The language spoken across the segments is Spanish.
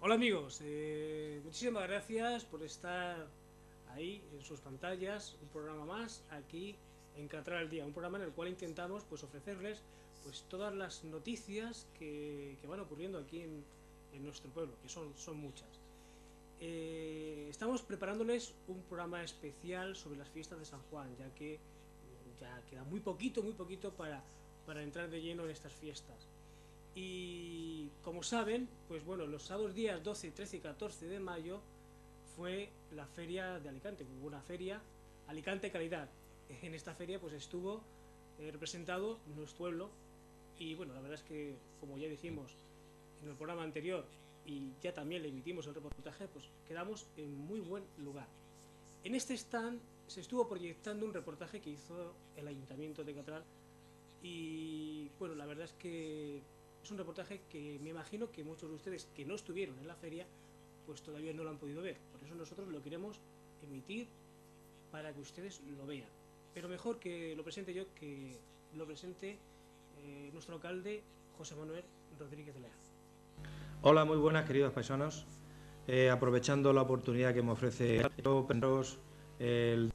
Hola amigos, muchísimas gracias por estar ahí en sus pantallas, un programa más aquí en Catral al Día, un programa en el cual intentamos pues ofrecerles pues todas las noticias que van ocurriendo aquí en nuestro pueblo, que son muchas. Estamos preparándoles un programa especial sobre las fiestas de San Juan, ya que ya queda muy poquito para entrar de lleno en estas fiestas. Y como saben, pues bueno, los sábados días 12, 13 y 14 de mayo fue la feria de Alicante. Hubo una feria, Alicante Calidad. En esta feria pues estuvo representado nuestro pueblo y bueno, la verdad es que como ya dijimos en el programa anterior y ya también le emitimos el reportaje, pues quedamos en muy buen lugar. En este stand se estuvo proyectando un reportaje que hizo el Ayuntamiento de Catral y bueno, la verdad es que es un reportaje que me imagino que muchos de ustedes que no estuvieron en la feria pues todavía no lo han podido ver. Por eso nosotros lo queremos emitir para que ustedes lo vean. Pero mejor que lo presente yo que lo presente nuestro alcalde José Manuel Rodríguez de Lea. Hola, muy buenas, queridos paisanos. Aprovechando la oportunidad que me ofrece el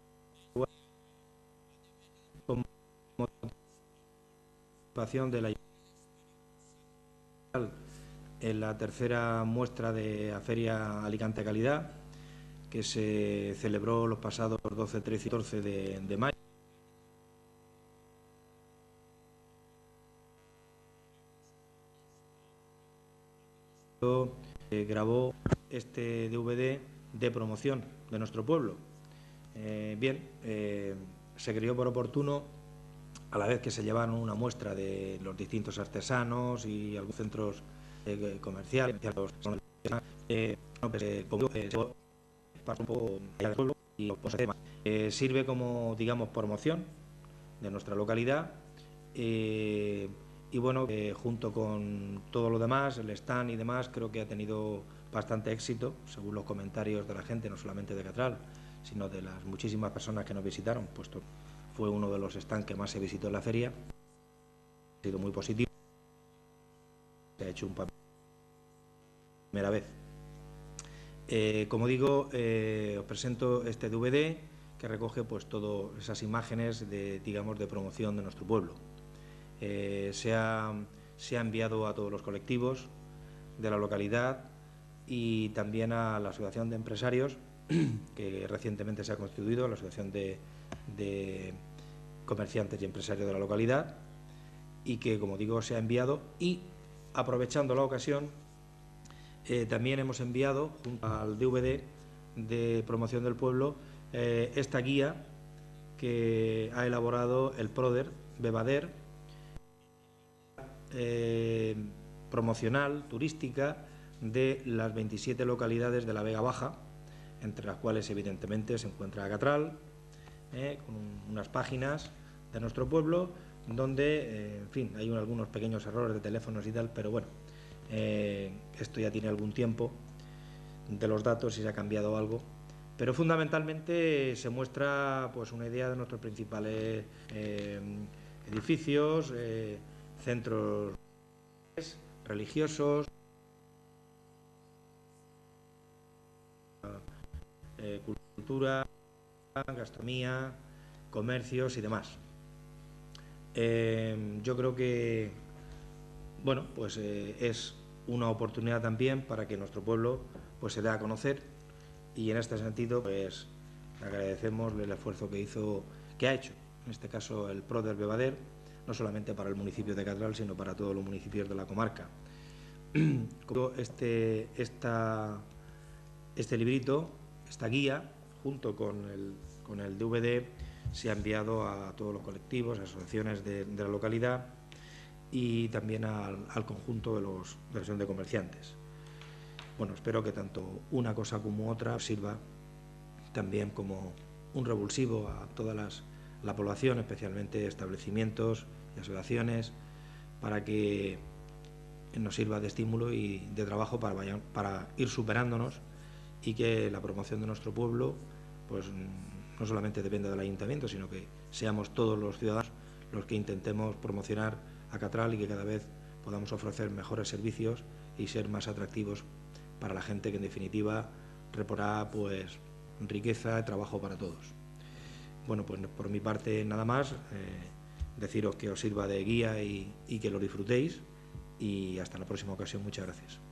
participación de la en la tercera muestra de la Feria Alicante Calidad, que se celebró los pasados 12, 13 y 14 de mayo. Grabó este DVD de promoción de nuestro pueblo. Se creyó por oportuno, a la vez que se llevaron una muestra de los distintos artesanos y algunos centros comerciales, sirve como, digamos, promoción de nuestra localidad. Y bueno, junto con todo lo demás, el stand y demás, creo que ha tenido bastante éxito, según los comentarios de la gente, no solamente de Catral, sino de las muchísimas personas que nos visitaron, puesto fue uno de los stands que más se visitó en la feria. Ha sido muy positivo. Se ha hecho un papel primera vez. Como digo, os presento este DVD que recoge pues todas esas imágenes de, digamos, de promoción de nuestro pueblo. Se ha enviado a todos los colectivos de la localidad y también a la Asociación de Empresarios, que recientemente se ha constituido, la Asociación de Comerciantes y Empresarios de la localidad, y que, como digo, se ha enviado. Y, aprovechando la ocasión, también hemos enviado, junto al DVD de promoción del pueblo, esta guía que ha elaborado el PRODER Bebader, promocional, turística, de las 27 localidades de la Vega Baja, entre las cuales evidentemente se encuentra Catral, con unas páginas de nuestro pueblo, donde, en fin, hay algunos pequeños errores de teléfonos y tal, pero bueno, esto ya tiene algún tiempo de los datos y se ha cambiado algo, pero fundamentalmente se muestra pues una idea de nuestros principales edificios, centros religiosos, cultura, gastronomía, comercios y demás. Yo creo que, bueno, pues es una oportunidad también para que nuestro pueblo pues se dé a conocer, y en este sentido pues agradecemos el esfuerzo que ha hecho, en este caso el PRODER Bebader, no solamente para el municipio de Catral, sino para todos los municipios de la comarca. Este librito, esta guía, junto con el DVD, se ha enviado a todos los colectivos, asociaciones de la localidad y también al conjunto de la Asociación de Comerciantes. Bueno, espero que tanto una cosa como otra sirva también como un revulsivo a toda la población, especialmente establecimientos y asociaciones, para que nos sirva de estímulo y de trabajo para ir superándonos, y que la promoción de nuestro pueblo pues no solamente dependa del ayuntamiento, sino que seamos todos los ciudadanos los que intentemos promocionar a Catral y que cada vez podamos ofrecer mejores servicios y ser más atractivos para la gente que en definitiva reportará pues riqueza y trabajo para todos. Bueno, pues por mi parte nada más, deciros que os sirva de guía y que lo disfrutéis, y hasta la próxima ocasión. Muchas gracias.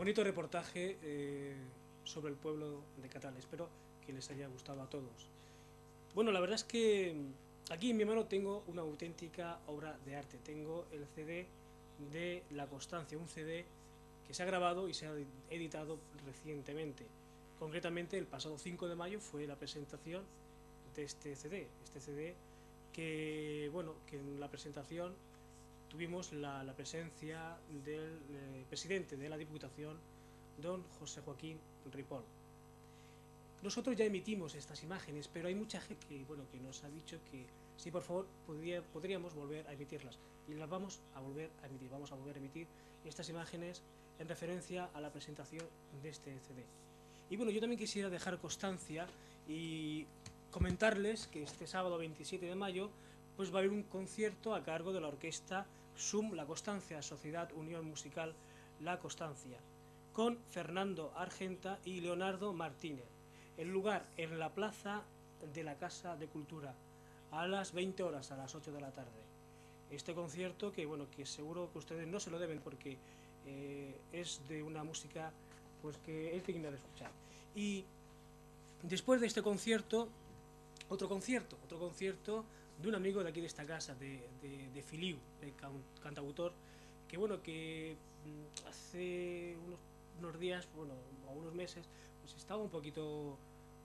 bonito reportaje sobre el pueblo de Catral. Espero que les haya gustado a todos. Bueno, la verdad es que aquí en mi mano tengo una auténtica obra de arte. Tengo el CD de La Constancia, un CD que se ha grabado y se ha editado recientemente. Concretamente, el pasado 5 de mayo fue la presentación de este CD que, bueno, que en la presentación tuvimos la presencia del presidente de la Diputación, don José Joaquín Ripoll. Nosotros ya emitimos estas imágenes, pero hay mucha gente que, bueno, que nos ha dicho que sí, por favor, podríamos volver a emitirlas. Y las vamos a volver a emitir. Vamos a volver a emitir estas imágenes en referencia a la presentación de este CD. Y bueno, yo también quisiera dejar constancia y comentarles que este sábado 27 de mayo pues va a haber un concierto a cargo de la orquesta SUM La Constancia, Sociedad Unión Musical La Constancia, con Fernando Argenta y Leonardo Martínez. El lugar en la plaza de la Casa de Cultura, a las 20 horas, a las 8 de la tarde. Este concierto que, bueno, que seguro que ustedes no se lo deben porque es de una música pues que es digna de escuchar. Y después de este concierto, otro concierto de un amigo de aquí de esta casa, de Filiu, el cantautor, que bueno, que hace unos días, bueno, o unos meses, pues estaba un poquito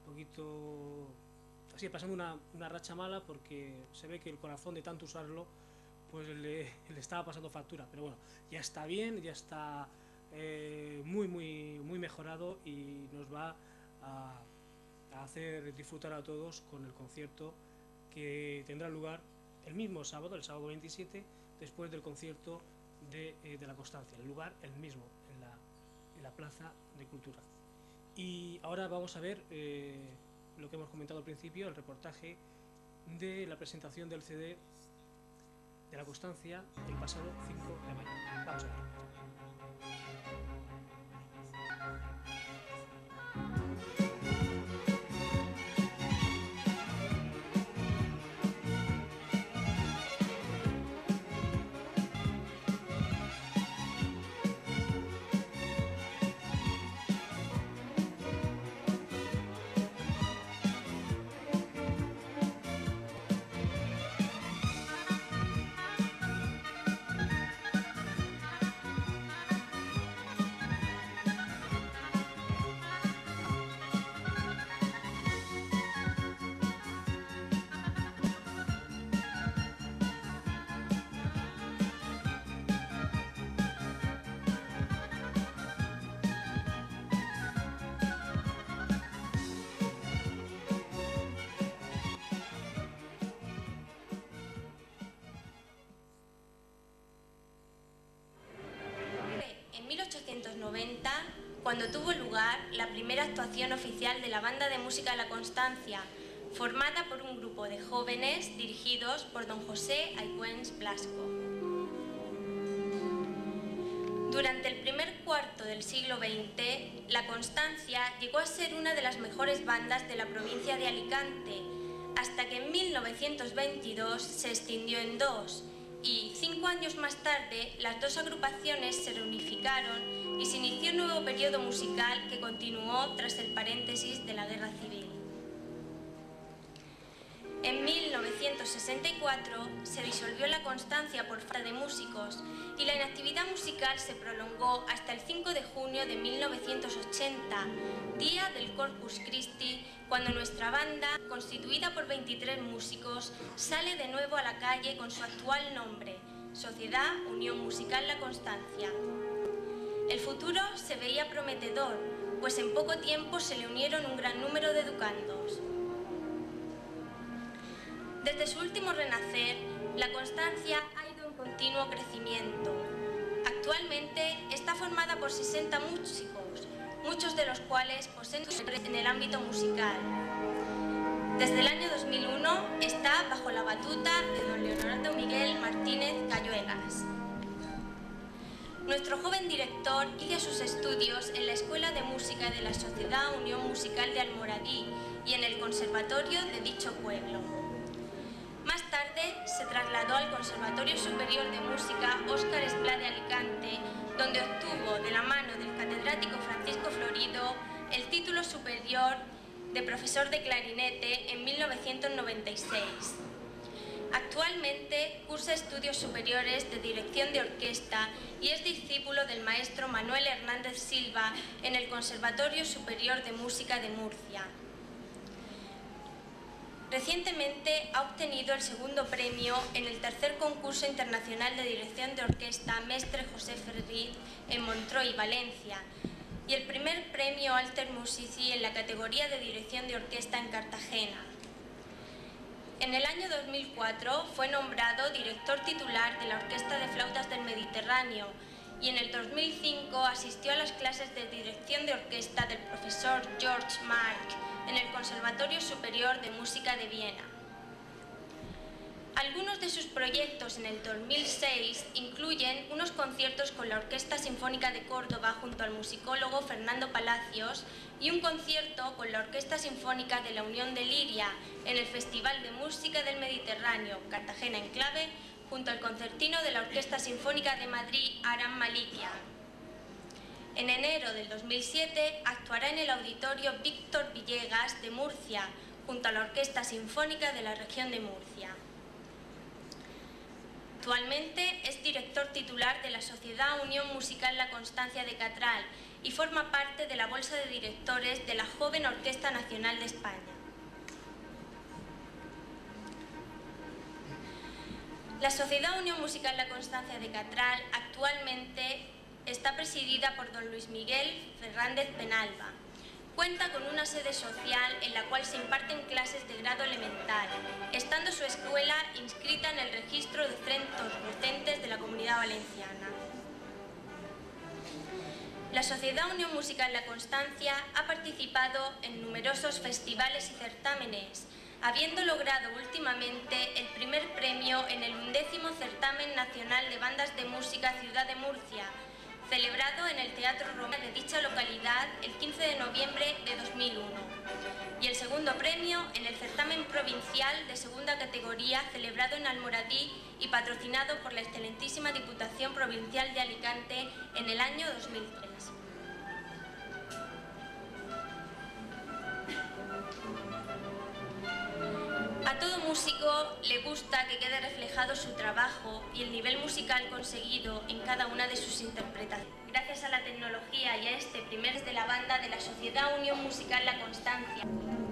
así, pasando una racha mala, porque se ve que el corazón de tanto usarlo pues le estaba pasando factura, pero bueno, ya está bien, ya está muy mejorado y nos va a hacer disfrutar a todos con el concierto que tendrá lugar el mismo sábado, el sábado 27, después del concierto de La Constancia. El lugar el mismo, en la Plaza de Cultura. Y ahora vamos a ver lo que hemos comentado al principio, el reportaje de la presentación del CD de La Constancia el pasado 5 de mayo. Vamos a ver. En 1890, cuando tuvo lugar la primera actuación oficial de la Banda de Música La Constancia, formada por un grupo de jóvenes dirigidos por don José Aycuens Blasco. Durante el primer cuarto del siglo XX, La Constancia llegó a ser una de las mejores bandas de la provincia de Alicante, hasta que en 1922 se extinguió en dos, y 5 años más tarde las dos agrupaciones se reunificaron y se inició un nuevo periodo musical que continuó tras el paréntesis de la Guerra Civil. En 1964 se disolvió La Constancia por falta de músicos y la inactividad musical se prolongó hasta el 5 de junio de 1980, día del Corpus Christi, cuando nuestra banda, constituida por 23 músicos, sale de nuevo a la calle con su actual nombre, Sociedad Unión Musical La Constancia. El futuro se veía prometedor, pues en poco tiempo se le unieron un gran número de educandos. Desde su último renacer, La Constancia ha ido en continuo crecimiento. Actualmente está formada por 60 músicos, muchos de los cuales poseen en el ámbito musical. Desde el año 2001 está bajo la batuta de don Leonardo Miguel Martínez Cayuelas. Nuestro joven director inicia sus estudios en la Escuela de Música de la Sociedad Unión Musical de Almoradí y en el Conservatorio de dicho pueblo. Más tarde se trasladó al Conservatorio Superior de Música Óscar Esplá de Alicante, donde obtuvo obtuvo, de la mano del catedrático Francisco Florido, el título superior de profesor de clarinete en 1996. Actualmente cursa estudios superiores de dirección de orquesta y es discípulo del maestro Manuel Hernández Silva en el Conservatorio Superior de Música de Murcia. Recientemente ha obtenido el segundo premio en el tercer concurso internacional de dirección de orquesta Mestre José Ferrit en Montreuil, Valencia, y el primer premio Alter Musici en la categoría de dirección de orquesta en Cartagena. En el año 2004 fue nombrado director titular de la Orquesta de Flautas del Mediterráneo y en el 2005 asistió a las clases de dirección de orquesta del profesor George Mark en el Conservatorio Superior de Música de Viena. Algunos de sus proyectos en el 2006 incluyen unos conciertos con la Orquesta Sinfónica de Córdoba junto al musicólogo Fernando Palacios y un concierto con la Orquesta Sinfónica de la Unión de Liria en el Festival de Música del Mediterráneo, Cartagena Enclave, junto al concertino de la Orquesta Sinfónica de Madrid, Aram Malikia. En enero del 2007 actuará en el Auditorio Víctor Villegas de Murcia, junto a la Orquesta Sinfónica de la Región de Murcia. Actualmente es director titular de la Sociedad Unión Musical La Constancia de Catral y forma parte de la Bolsa de Directores de la Joven Orquesta Nacional de España. La Sociedad Unión Musical La Constancia de Catral actualmente está presidida por don Luis Miguel Fernández Penalba. Cuenta con una sede social en la cual se imparten clases de grado elemental, estando su escuela inscrita en el registro de centros docentes de la Comunidad Valenciana. La Sociedad Unión Musical La Constancia ha participado en numerosos festivales y certámenes, habiendo logrado últimamente el primer premio en el 11º Certamen Nacional de Bandas de Música Ciudad de Murcia, celebrado en el Teatro Romano de dicha localidad el 15 de noviembre de 2001, y el segundo premio en el certamen provincial de segunda categoría celebrado en Almoradí y patrocinado por la excelentísima Diputación Provincial de Alicante en el año 2003. A todo músico le gusta que quede reflejado su trabajo y el nivel musical conseguido en cada una de sus interpretaciones. Gracias a la tecnología y a este primer de la banda de la Sociedad Unión Musical La Constancia.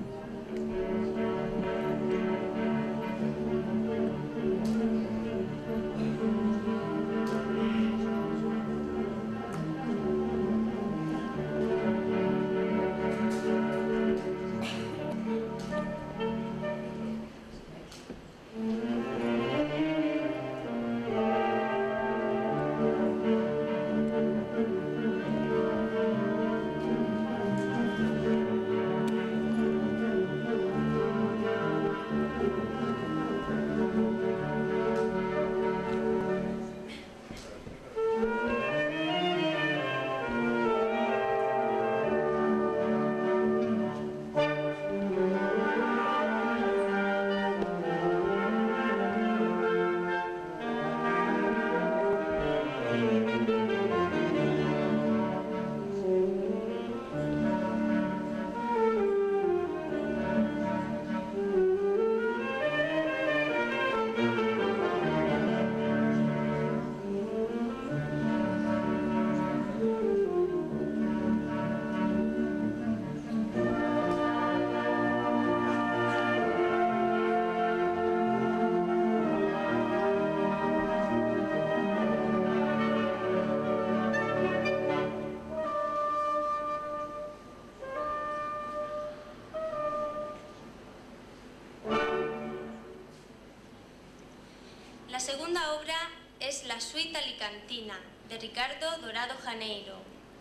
La segunda obra es La Suite Alicantina, de Ricardo Dorado Janeiro.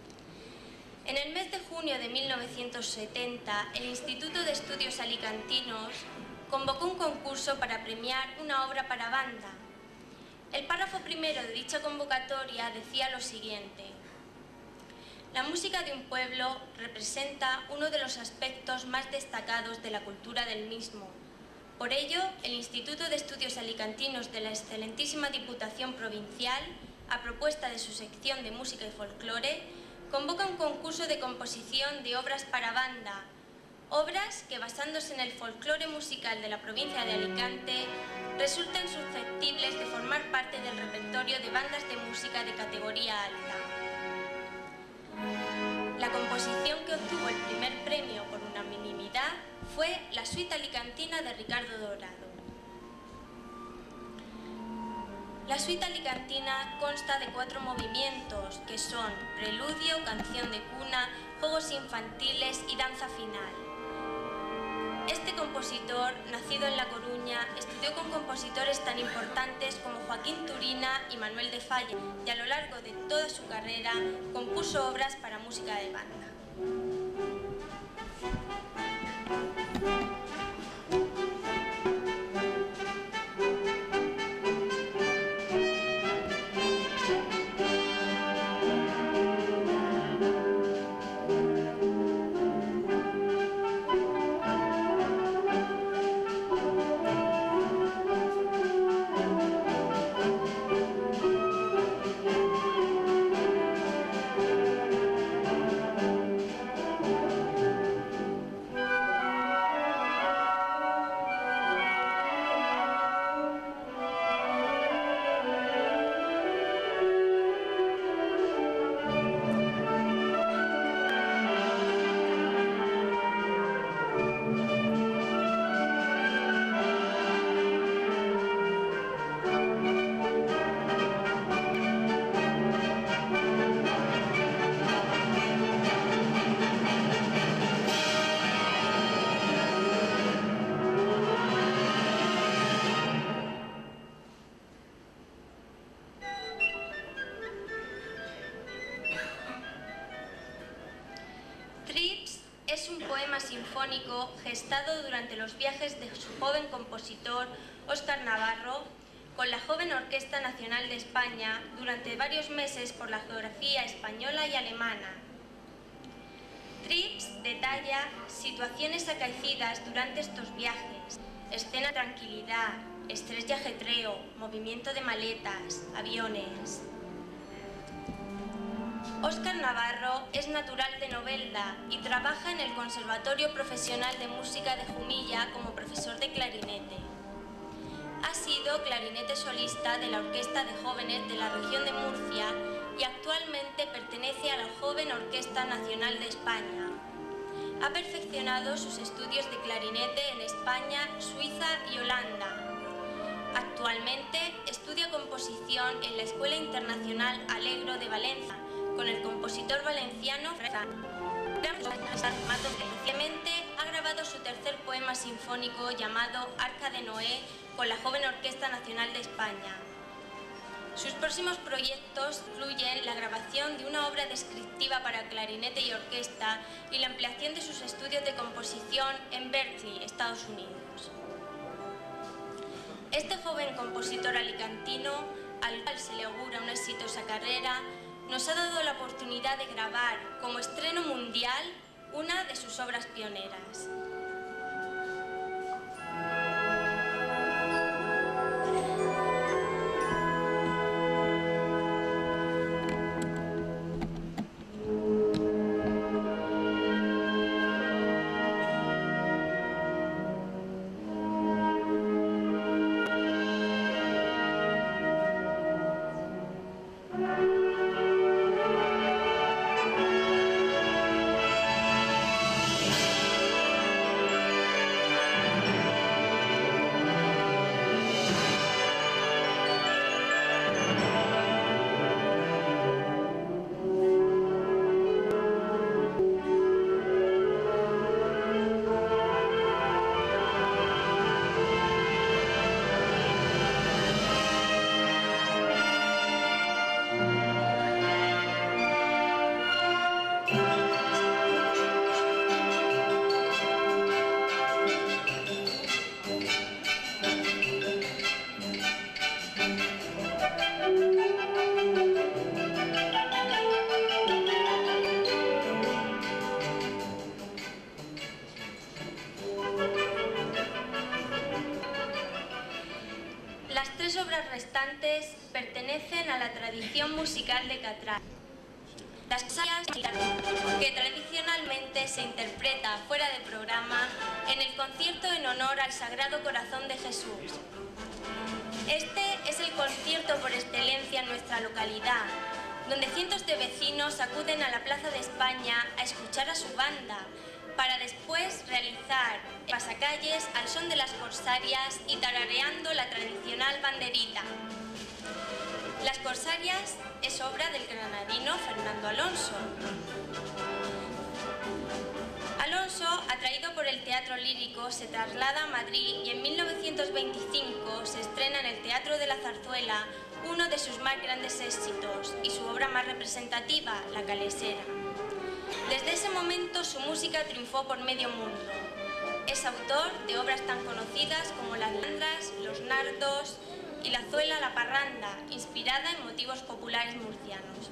En el mes de junio de 1970, el Instituto de Estudios Alicantinos convocó un concurso para premiar una obra para banda. El párrafo primero de dicha convocatoria decía lo siguiente: la música de un pueblo representa uno de los aspectos más destacados de la cultura del mismo. Por ello, el Instituto de Estudios Alicantinos de la excelentísima Diputación Provincial a propuesta de su sección de música y folclore, convoca un concurso de composición de obras para banda, obras que, basándose en el folclore musical de la provincia de Alicante, resultan susceptibles de formar parte del repertorio de bandas de música de categoría alta. La composición que obtuvo el primer premio por unanimidad fue la Suite Alicantina de Ricardo Dorado. La Suite Alicantina consta de 4 movimientos, que son preludio, canción de cuna, juegos infantiles y danza final. Este compositor, nacido en La Coruña, estudió con compositores tan importantes como Joaquín Turina y Manuel de Falla, y a lo largo de toda su carrera compuso obras para música de banda. Es un poema sinfónico gestado durante los viajes de su joven compositor Óscar Navarro con la joven Orquesta Nacional de España durante varios meses por la geografía española y alemana. Trips detalla situaciones acaecidas durante estos viajes, escena de tranquilidad, estrés y ajetreo, movimiento de maletas, aviones. Óscar Navarro es natural de Novelda y trabaja en el Conservatorio Profesional de Música de Jumilla como profesor de clarinete. Ha sido clarinete solista de la Orquesta de Jóvenes de la región de Murcia y actualmente pertenece a la Joven Orquesta Nacional de España. Ha perfeccionado sus estudios de clarinete en España, Suiza y Holanda. Actualmente estudia composición en la Escuela Internacional Alegro de Valencia con el compositor valenciano Recientemente ha grabado su tercer poema sinfónico llamado Arca de Noé con la Joven Orquesta Nacional de España. Sus próximos proyectos incluyen la grabación de una obra descriptiva para clarinete y orquesta y la ampliación de sus estudios de composición en Berkeley, Estados Unidos. Este joven compositor alicantino, al cual se le augura una exitosa carrera, nos ha dado la oportunidad de grabar como estreno mundial una de sus obras pioneras. la tradición musical de Catral. Las corsarias, que tradicionalmente se interpreta fuera de programa en el concierto en honor al Sagrado Corazón de Jesús. Este es el concierto por excelencia en nuestra localidad, donde cientos de vecinos acuden a la Plaza de España a escuchar a su banda, para después realizar pasacalles al son de las corsarias y tarareando la tradicional banderita. Las corsarias es obra del granadino Fernando Alonso. Alonso, atraído por el teatro lírico, se traslada a Madrid y en 1925 se estrena en el Teatro de la Zarzuela uno de sus más grandes éxitos y su obra más representativa, La Calesera. Desde ese momento su música triunfó por medio mundo. Es autor de obras tan conocidas como Las Landras, Los Nardos y La Zuela, la Parranda, inspirada en motivos populares murcianos.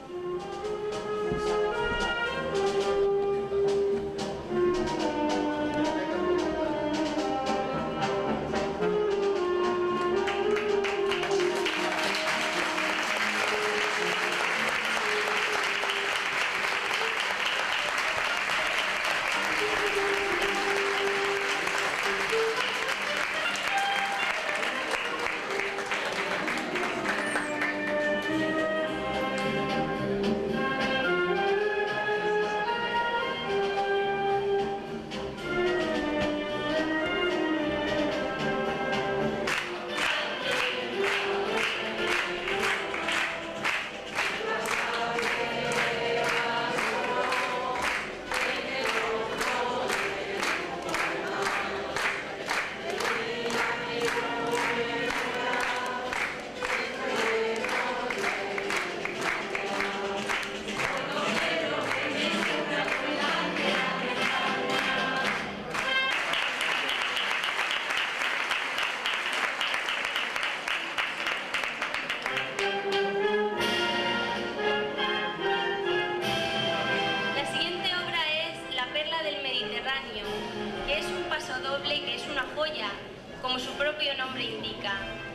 Como su propio nombre indica.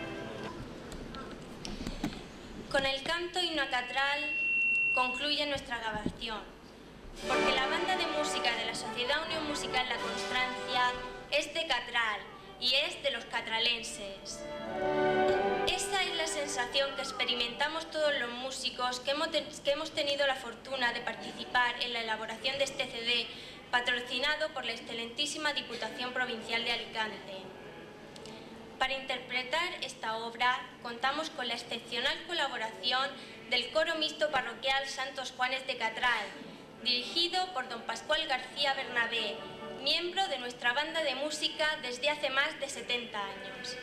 Con el canto himno a Catral concluye nuestra grabación, porque la banda de música de la Sociedad Unión Musical La Constancia es de Catral y es de los catralenses. Esa es la sensación que experimentamos todos los músicos que hemos tenido la fortuna de participar en la elaboración de este CD, patrocinado por la excelentísima Diputación Provincial de Alicante. Para interpretar esta obra contamos con la excepcional colaboración del Coro Mixto Parroquial Santos Juanes de Catral, dirigido por don Pascual García Bernabé, miembro de nuestra banda de música desde hace más de 70 años.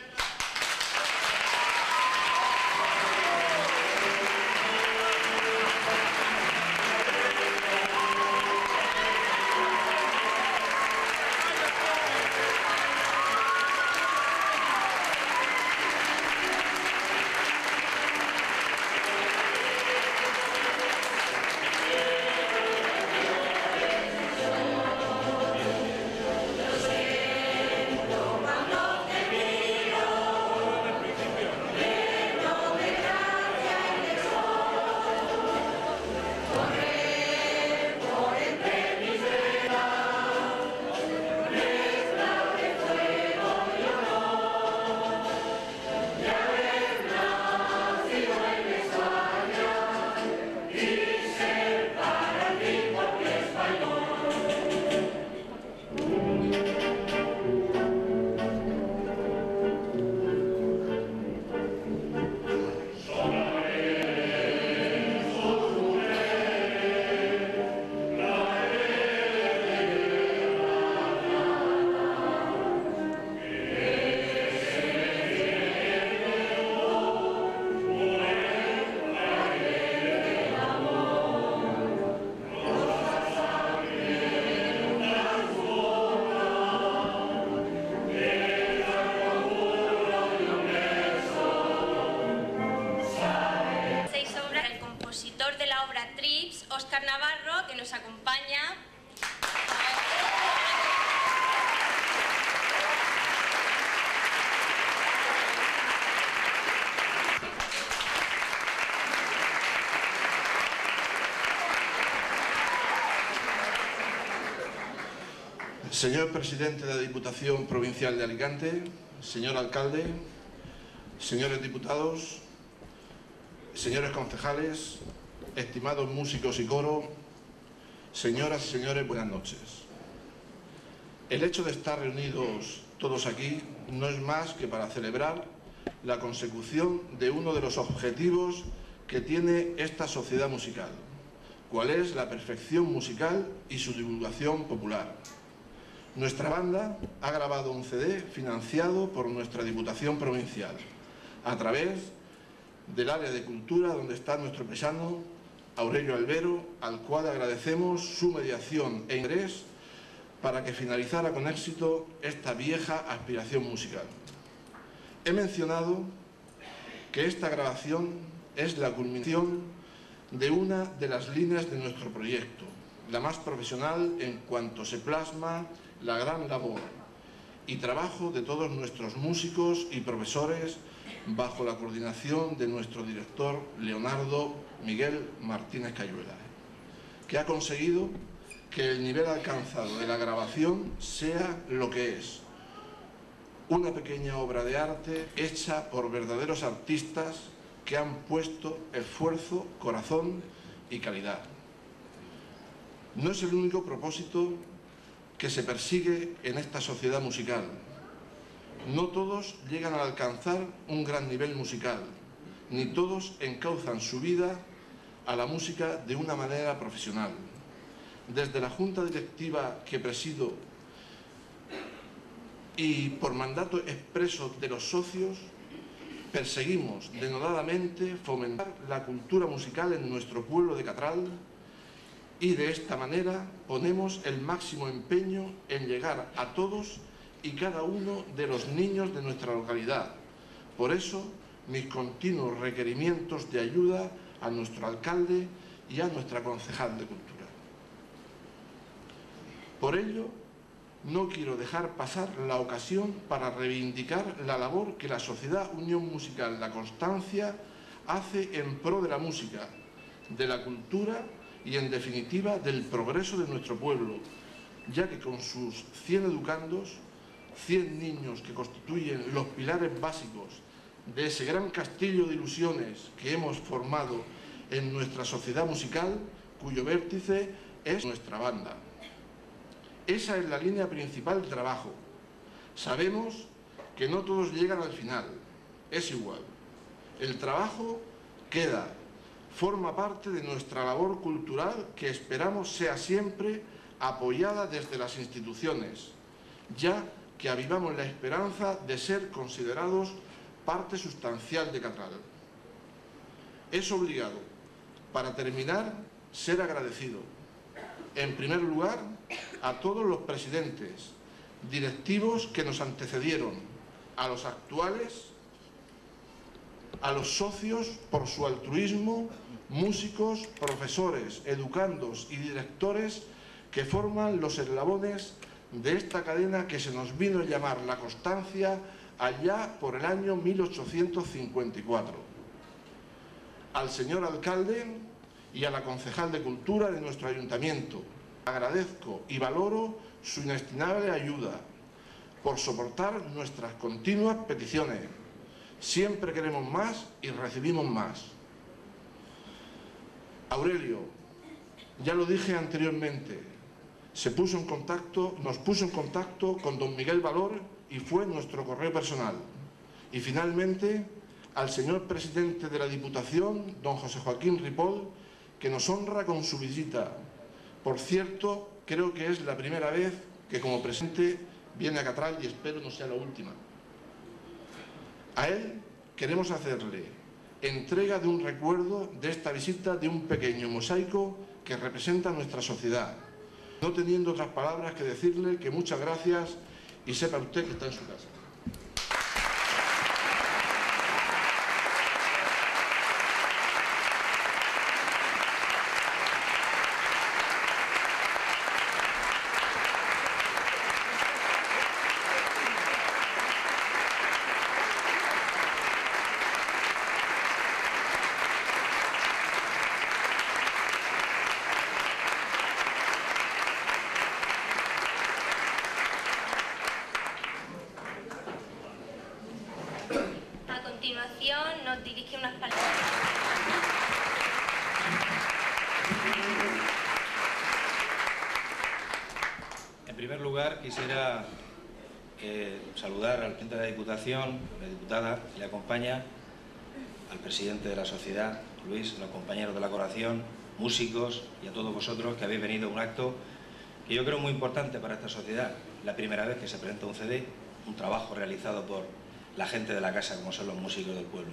Óscar Navarro, que nos acompaña. Señor presidente de la Diputación Provincial de Alicante, señor alcalde, señores diputados, señores concejales, estimados músicos y coro, señoras y señores, buenas noches. El hecho de estar reunidos todos aquí no es más que para celebrar la consecución de uno de los objetivos que tiene esta sociedad musical, cuál es la perfección musical y su divulgación popular. Nuestra banda ha grabado un CD financiado por nuestra Diputación Provincial a través del área de cultura donde está nuestro paisano Aurelio Albero, al cual agradecemos su mediación e interés para que finalizara con éxito esta vieja aspiración musical. He mencionado que esta grabación es la culminación de una de las líneas de nuestro proyecto, la más profesional en cuanto se plasma la gran labor y trabajo de todos nuestros músicos y profesores bajo la coordinación de nuestro director Leonardo Miguel Martínez Cayuela, que ha conseguido que el nivel alcanzado de la grabación sea lo que es, una pequeña obra de arte hecha por verdaderos artistas que han puesto esfuerzo, corazón y calidad. No es el único propósito que se persigue en esta sociedad musical. No todos llegan a alcanzar un gran nivel musical, ni todos encauzan su vida a la música de una manera profesional. Desde la Junta Directiva que presido y por mandato expreso de los socios, perseguimos denodadamente fomentar la cultura musical en nuestro pueblo de Catral y de esta manera ponemos el máximo empeño en llegar a todos y cada uno de los niños de nuestra localidad. Por eso, mis continuos requerimientos de ayuda a nuestro alcalde y a nuestra concejal de Cultura. Por ello, no quiero dejar pasar la ocasión para reivindicar la labor que la Sociedad Unión Musical La Constancia hace en pro de la música, de la cultura y, en definitiva, del progreso de nuestro pueblo, ya que con sus 100 educandos, 100 niños que constituyen los pilares básicos de ese gran castillo de ilusiones que hemos formado en nuestra sociedad musical, cuyo vértice es nuestra banda. Esa es la línea principal de trabajo. Sabemos que no todos llegan al final, es igual. El trabajo queda, forma parte de nuestra labor cultural que esperamos sea siempre apoyada desde las instituciones, ya que avivamos la esperanza de ser considerados parte sustancial de Catral. Es obligado, para terminar, ser agradecido. En primer lugar, a todos los presidentes, directivos que nos antecedieron, a los actuales, a los socios por su altruismo, músicos, profesores, educandos y directores que forman los eslabones de esta cadena que se nos vino a llamar La Constancia allá por el año 1854. Al señor alcalde y a la concejal de Cultura de nuestro ayuntamiento, agradezco y valoro su inestimable ayuda por soportar nuestras continuas peticiones. Siempre queremos más y recibimos más. Aurelio, ya lo dije anteriormente, nos puso en contacto con don Miguel Valor y fue nuestro correo personal. Y finalmente, al señor presidente de la Diputación, don José Joaquín Ripoll, que nos honra con su visita. Por cierto, creo que es la primera vez que como presidente viene a Catral y espero no sea la última. A él queremos hacerle entrega de un recuerdo de esta visita, de un pequeño mosaico que representa nuestra sociedad. No teniendo otras palabras que decirle que muchas gracias y sepa usted que está en su casa. lugar quisiera saludar al presidente de la Diputación, la diputada que le acompaña, al presidente de la sociedad, Luis, a los compañeros de la corporación, músicos y a todos vosotros que habéis venido a un acto que yo creo muy importante para esta sociedad. La primera vez que se presenta un CD, un trabajo realizado por la gente de la casa, como son los músicos del pueblo.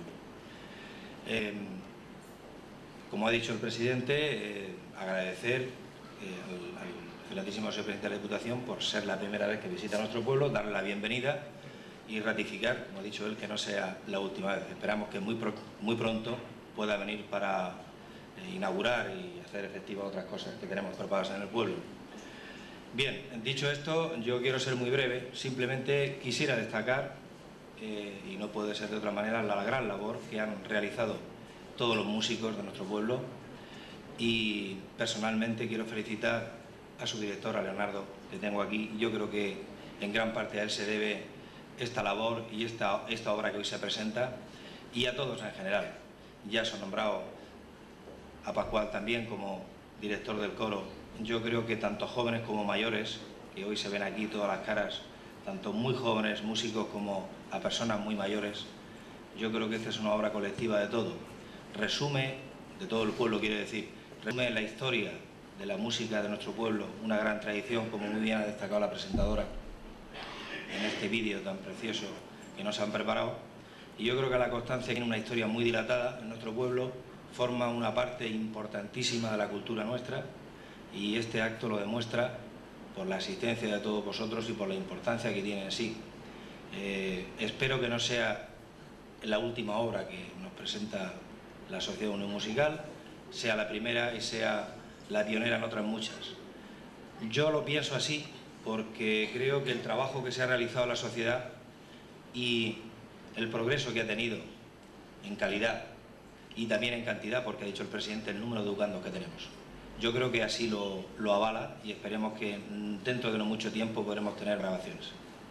Como ha dicho el presidente, agradecer al excelentísimo señor presidente de la Diputación por ser la primera vez que visita nuestro pueblo, darle la bienvenida y ratificar, como ha dicho él, que no sea la última vez. Esperamos que muy pronto pueda venir para inaugurar y hacer efectivas otras cosas que tenemos preparadas en el pueblo. Bien, dicho esto, yo quiero ser muy breve. Simplemente quisiera destacar, y no puede ser de otra manera, la gran labor que han realizado todos los músicos de nuestro pueblo, y personalmente quiero felicitar a su director, a Leonardo, que tengo aquí. Yo creo que en gran parte a él se debe esta labor y esta obra que hoy se presenta, y a todos en general. Ya se ha nombrado a Pascual también como director del coro. Yo creo que tanto jóvenes como mayores, que hoy se ven aquí todas las caras, tanto muy jóvenes músicos como a personas muy mayores, yo creo que esta es una obra colectiva de todo. Resume, de todo el pueblo quiere decir, resume la historia de la música de nuestro pueblo, una gran tradición, como muy bien ha destacado la presentadora en este vídeo tan precioso que nos han preparado. Y yo creo que la Constancia tiene una historia muy dilatada en nuestro pueblo, forma una parte importantísima de la cultura nuestra, y este acto lo demuestra por la asistencia de todos vosotros y por la importancia que tiene en sí. Espero que no sea la última obra que nos presenta la Sociedad Unión Musical, sea la primera y sea la pionera en otras muchas. Yo lo pienso así porque creo que el trabajo que se ha realizado en la sociedad y el progreso que ha tenido en calidad y también en cantidad, porque ha dicho el presidente el número de educandos que tenemos, yo creo que así lo avala, y esperemos que dentro de no mucho tiempo podremos tener grabaciones.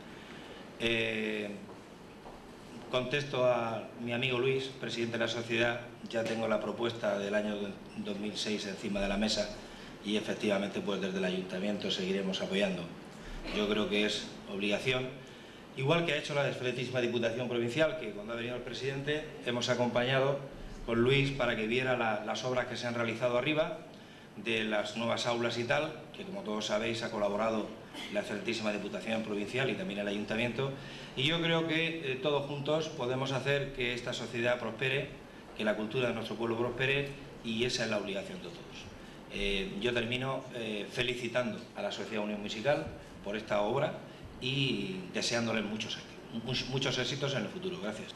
Contesto a mi amigo Luis, presidente de la sociedad. Ya tengo la propuesta del año 2006 encima de la mesa y efectivamente pues desde el ayuntamiento seguiremos apoyando. Yo creo que es obligación, igual que ha hecho la excelentísima Diputación Provincial, que cuando ha venido el presidente hemos acompañado con Luis para que viera las obras que se han realizado arriba, de las nuevas aulas y tal, que como todos sabéis ha colaborado la excelentísima Diputación Provincial y también el Ayuntamiento, y yo creo que todos juntos podemos hacer que esta sociedad prospere, que la cultura de nuestro pueblo prospere, y esa es la obligación de todos. Yo termino felicitando a la Sociedad Unión Musical por esta obra y deseándoles muchos éxitos en el futuro. Gracias.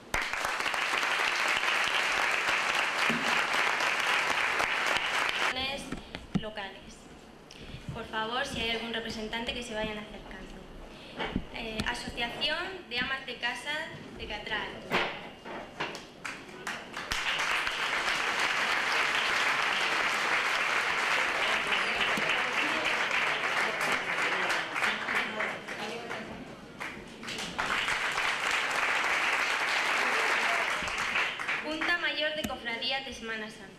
Locales. Por favor, si hay algún representante, que se vayan acercando. Asociación de Amas de Casa de Catral. Junta Mayor de Cofradías de Semana Santa.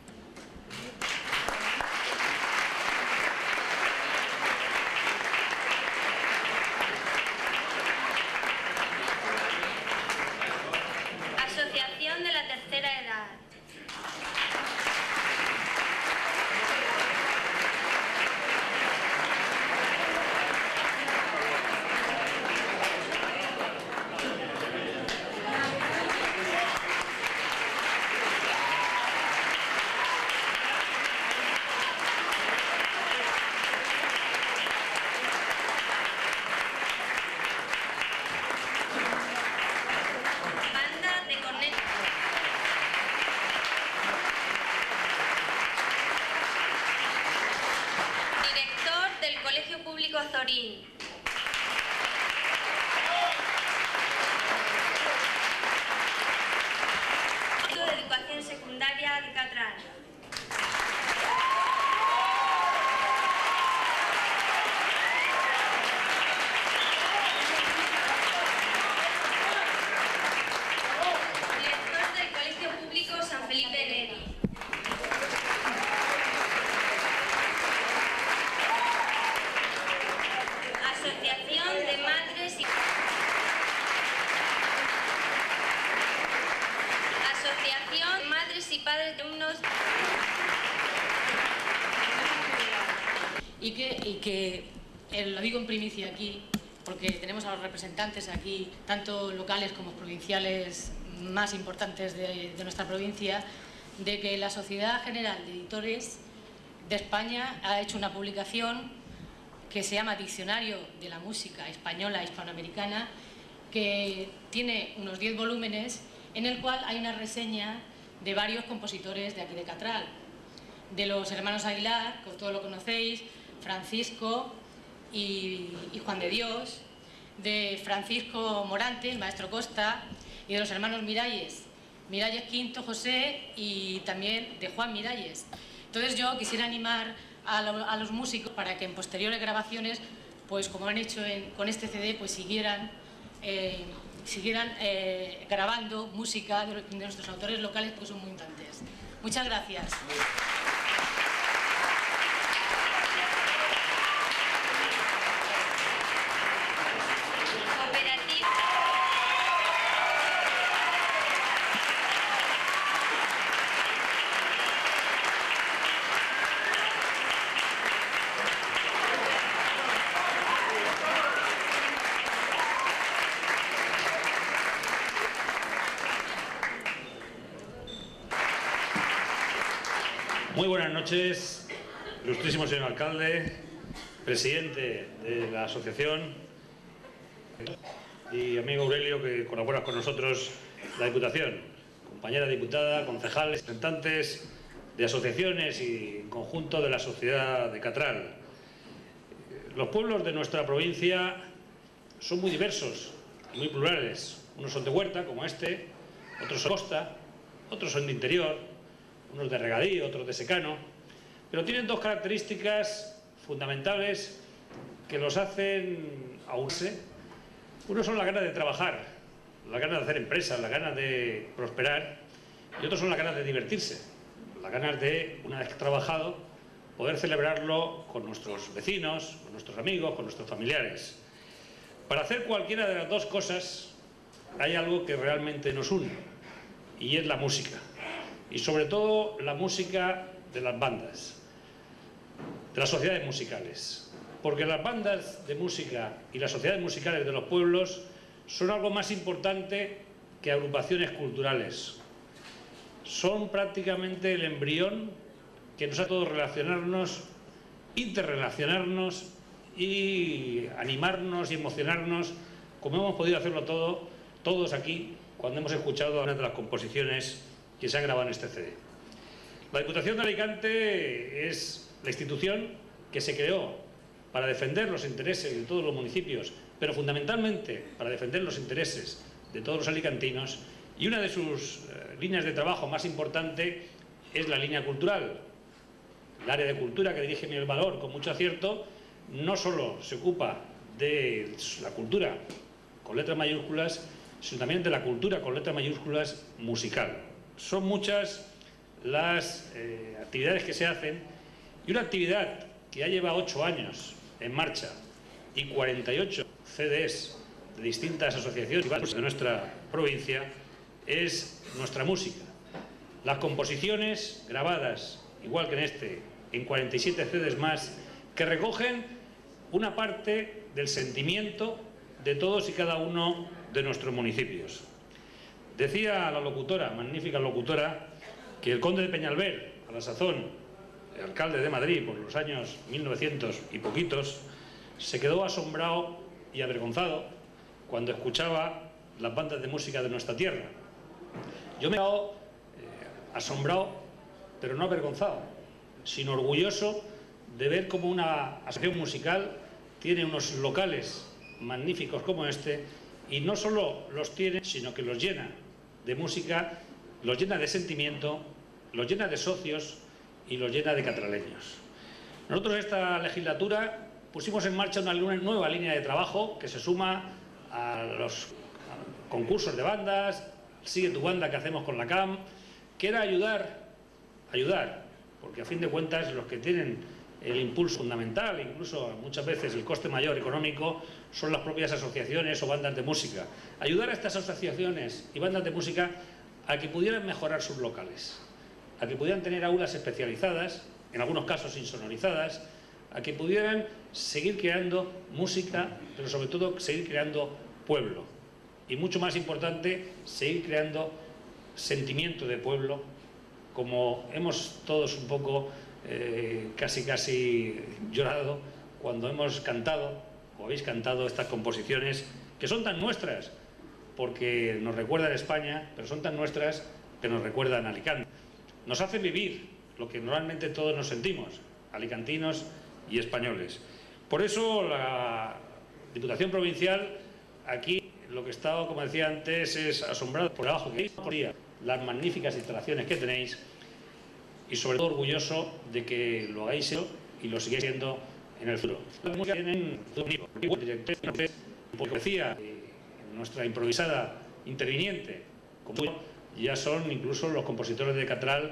Asociación de la Tercera Edad. Zorín. De Educación Secundaria de Catral. Director del Colegio Público San Felipe Neri. padres de alumnos. Y que lo digo en primicia aquí, porque tenemos a los representantes aquí, tanto locales como provinciales más importantes de nuestra provincia, de que la Sociedad General de Editores de España ha hecho una publicación que se llama Diccionario de la Música Española Hispanoamericana, que tiene unos 10 volúmenes, en el cual hay una reseña de varios compositores de aquí de Catral, de los hermanos Aguilar, que todos lo conocéis, Francisco y Juan de Dios, de Francisco Morante, el maestro Costa, y de los hermanos Miralles Quinto, José, y también de Juan Miralles. Entonces yo quisiera animar a los músicos para que en posteriores grabaciones, pues como han hecho con este CD, pues siguieran grabando música de nuestros autores locales, porque son muy importantes. Muchas gracias. Muy buenas noches, ilustrísimo señor alcalde, presidente de la asociación y amigo Aurelio, que colabora con nosotros la Diputación, compañera diputada, concejales, representantes de asociaciones y en conjunto de la sociedad de Catral. Los pueblos de nuestra provincia son muy diversos y muy plurales. Unos son de huerta, como este, otros son de costa, otros son de interior, unos de regadío, otros de secano, pero tienen dos características fundamentales que los hacen aunarse. Uno son las ganas de trabajar, las ganas de hacer empresas, las ganas de prosperar, y otros son las ganas de divertirse, las ganas de, una vez trabajado, poder celebrarlo con nuestros vecinos, con nuestros amigos, con nuestros familiares. Para hacer cualquiera de las dos cosas hay algo que realmente nos une, y es la música. Y sobre todo la música de las bandas, de las sociedades musicales. Porque las bandas de música y las sociedades musicales de los pueblos son algo más importante que agrupaciones culturales. Son prácticamente el embrión que nos hace a todos relacionarnos, interrelacionarnos y animarnos y emocionarnos, como hemos podido hacerlo todos aquí cuando hemos escuchado una de las composiciones que se han grabado en este CD. La Diputación de Alicante es la institución que se creó para defender los intereses de todos los municipios, pero fundamentalmente para defender los intereses de todos los alicantinos, y una de sus líneas de trabajo más importante es la línea cultural. El área de cultura que dirige Miguel Valor con mucho acierto no solo se ocupa de la cultura con letras mayúsculas, sino también de la cultura con letras mayúsculas musical. Son muchas las actividades que se hacen, y una actividad que ya lleva 8 años en marcha y 48 CDs de distintas asociaciones de nuestra provincia es nuestra música. Las composiciones grabadas, igual que en este, en 47 CDs más, que recogen una parte del sentimiento de todos y cada uno de nuestros municipios. Decía la locutora, magnífica locutora, que el conde de Peñalver, a la sazón, el alcalde de Madrid por los años 1900 y poquitos, se quedó asombrado y avergonzado cuando escuchaba las bandas de música de nuestra tierra. Yo me he quedado asombrado, pero no avergonzado, sino orgulloso de ver cómo una asociación musical tiene unos locales magníficos como este, y no solo los tiene, sino que los llena de música, los llena de sentimiento, los llena de socios y los llena de catraleños. Nosotros esta legislatura pusimos en marcha una nueva línea de trabajo que se suma a los concursos de bandas, Sigue tu banda que hacemos con la CAM, que era ayudar, porque a fin de cuentas los que tienen el impulso fundamental, incluso muchas veces el coste mayor económico, son las propias asociaciones o bandas de música. Ayudar a estas asociaciones y bandas de música a que pudieran mejorar sus locales, a que pudieran tener aulas especializadas, en algunos casos insonorizadas, a que pudieran seguir creando música, pero sobre todo seguir creando pueblo. Y mucho más importante, seguir creando sentimiento de pueblo, como hemos todos un poco casi llorado cuando hemos cantado, o habéis cantado estas composiciones que son tan nuestras, porque nos recuerdan España, pero son tan nuestras que nos recuerdan Alicante. Nos hacen vivir lo que normalmente todos nos sentimos, alicantinos y españoles. Por eso la Diputación Provincial, aquí lo que he estado, como decía antes, es asombrado por el trabajo que veis, las magníficas instalaciones que tenéis y sobre todo orgulloso de que lo hagáis hecho y lo sigáis siendo en el futuro. Tienen porque decía nuestra improvisada interviniente, como ya son incluso los compositores de Catral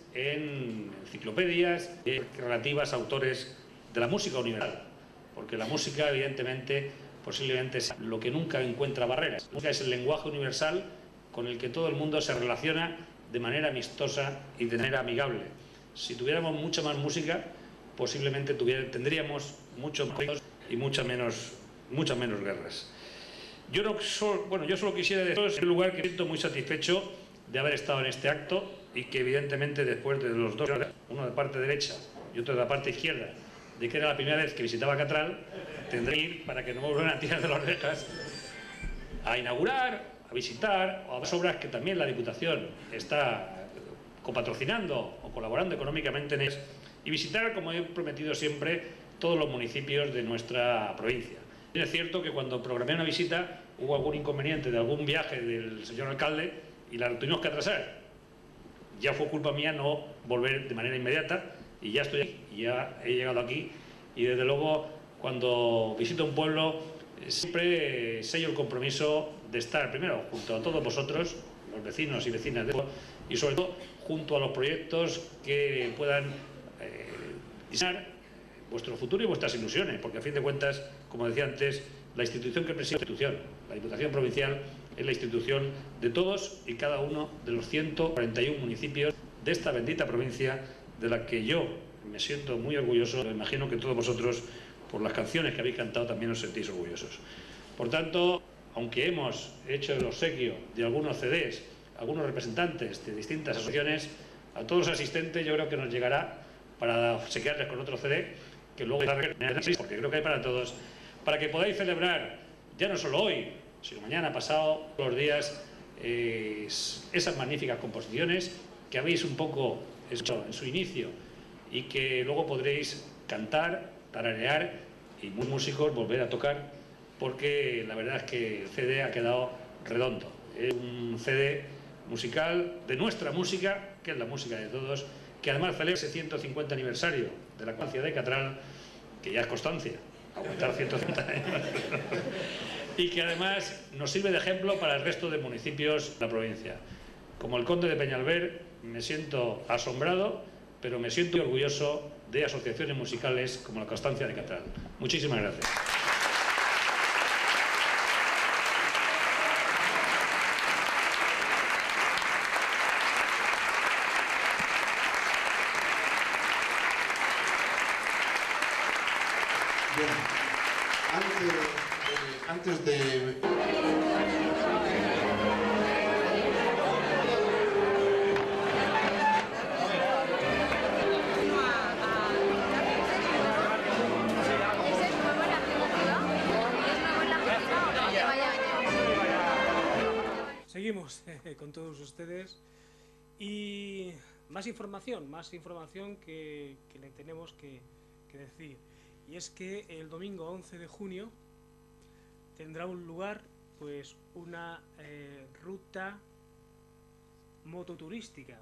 en enciclopedias relativas a autores de la música universal, porque la música evidentemente posiblemente es lo que nunca encuentra barreras. La música es el lenguaje universal con el que todo el mundo se relaciona de manera amistosa y de manera amigable. Si tuviéramos mucha más música, posiblemente tendríamos muchos más y muchas menos guerras. Yo solo quisiera decir, en primer lugar, que me siento muy satisfecho de haber estado en este acto y que evidentemente después de los dos, uno de parte derecha y otro de la parte izquierda, de que era la primera vez que visitaba Catral, tendré que ir para que no me vuelvan a tirar de las orejas a inaugurar, a visitar o a las obras que también la Diputación está copatrocinando o colaborando económicamente en ellas, y visitar, como he prometido siempre, todos los municipios de nuestra provincia. Es cierto que cuando programé una visita hubo algún inconveniente de algún viaje del señor alcalde y la tuvimos que atrasar. Ya fue culpa mía no volver de manera inmediata y ya estoy aquí, ya he llegado aquí y desde luego cuando visito un pueblo siempre sello el compromiso de estar primero junto a todos vosotros, los vecinos y vecinas de pueblo, y sobre todo junto a los proyectos que puedan diseñar vuestro futuro y vuestras ilusiones, porque a fin de cuentas, como decía antes, la institución que preside la Diputación Provincial es la institución de todos y cada uno de los 141 municipios de esta bendita provincia, de la que yo me siento muy orgulloso. Me imagino que todos vosotros, por las canciones que habéis cantado, también os sentís orgullosos. Por tanto, aunque hemos hecho el obsequio de algunos CDs, algunos representantes de distintas asociaciones, a todos los asistentes yo creo que nos llegará para obsequiarles con otro CD, que luego porque creo que hay para todos, para que podáis celebrar, ya no solo hoy, sino mañana, pasado, todos los días, esas magníficas composiciones que habéis un poco hecho en su inicio y que luego podréis cantar, tararear y muchos músicos volver a tocar, porque la verdad es que el CD ha quedado redondo. Es un CD musical de nuestra música, que es la música de todos, que además celebra ese 150 aniversario de la Constancia de Catral, que ya es constancia, aguantar 150 años, y que además nos sirve de ejemplo para el resto de municipios de la provincia. Como el Conde de Peñalver, me siento asombrado, pero me siento orgulloso de asociaciones musicales como la Constancia de Catral. Muchísimas gracias. Bien, antes de... Seguimos con todos ustedes y más información que le tenemos que decir. Y es que el domingo 11 de junio tendrá un lugar pues una ruta mototurística,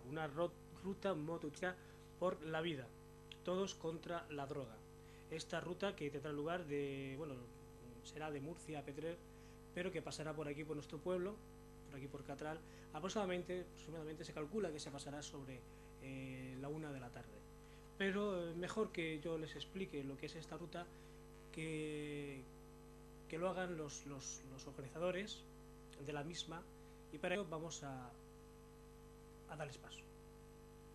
por la vida, todos contra la droga. Esta ruta que tendrá lugar será de Murcia a Petrer, pero que pasará por aquí, por nuestro pueblo, por aquí por Catral. Aproximadamente se calcula que se pasará sobre la 1 de la tarde. Pero mejor que yo les explique lo que es esta ruta, que lo hagan los organizadores de la misma, y para ello vamos a darles paso.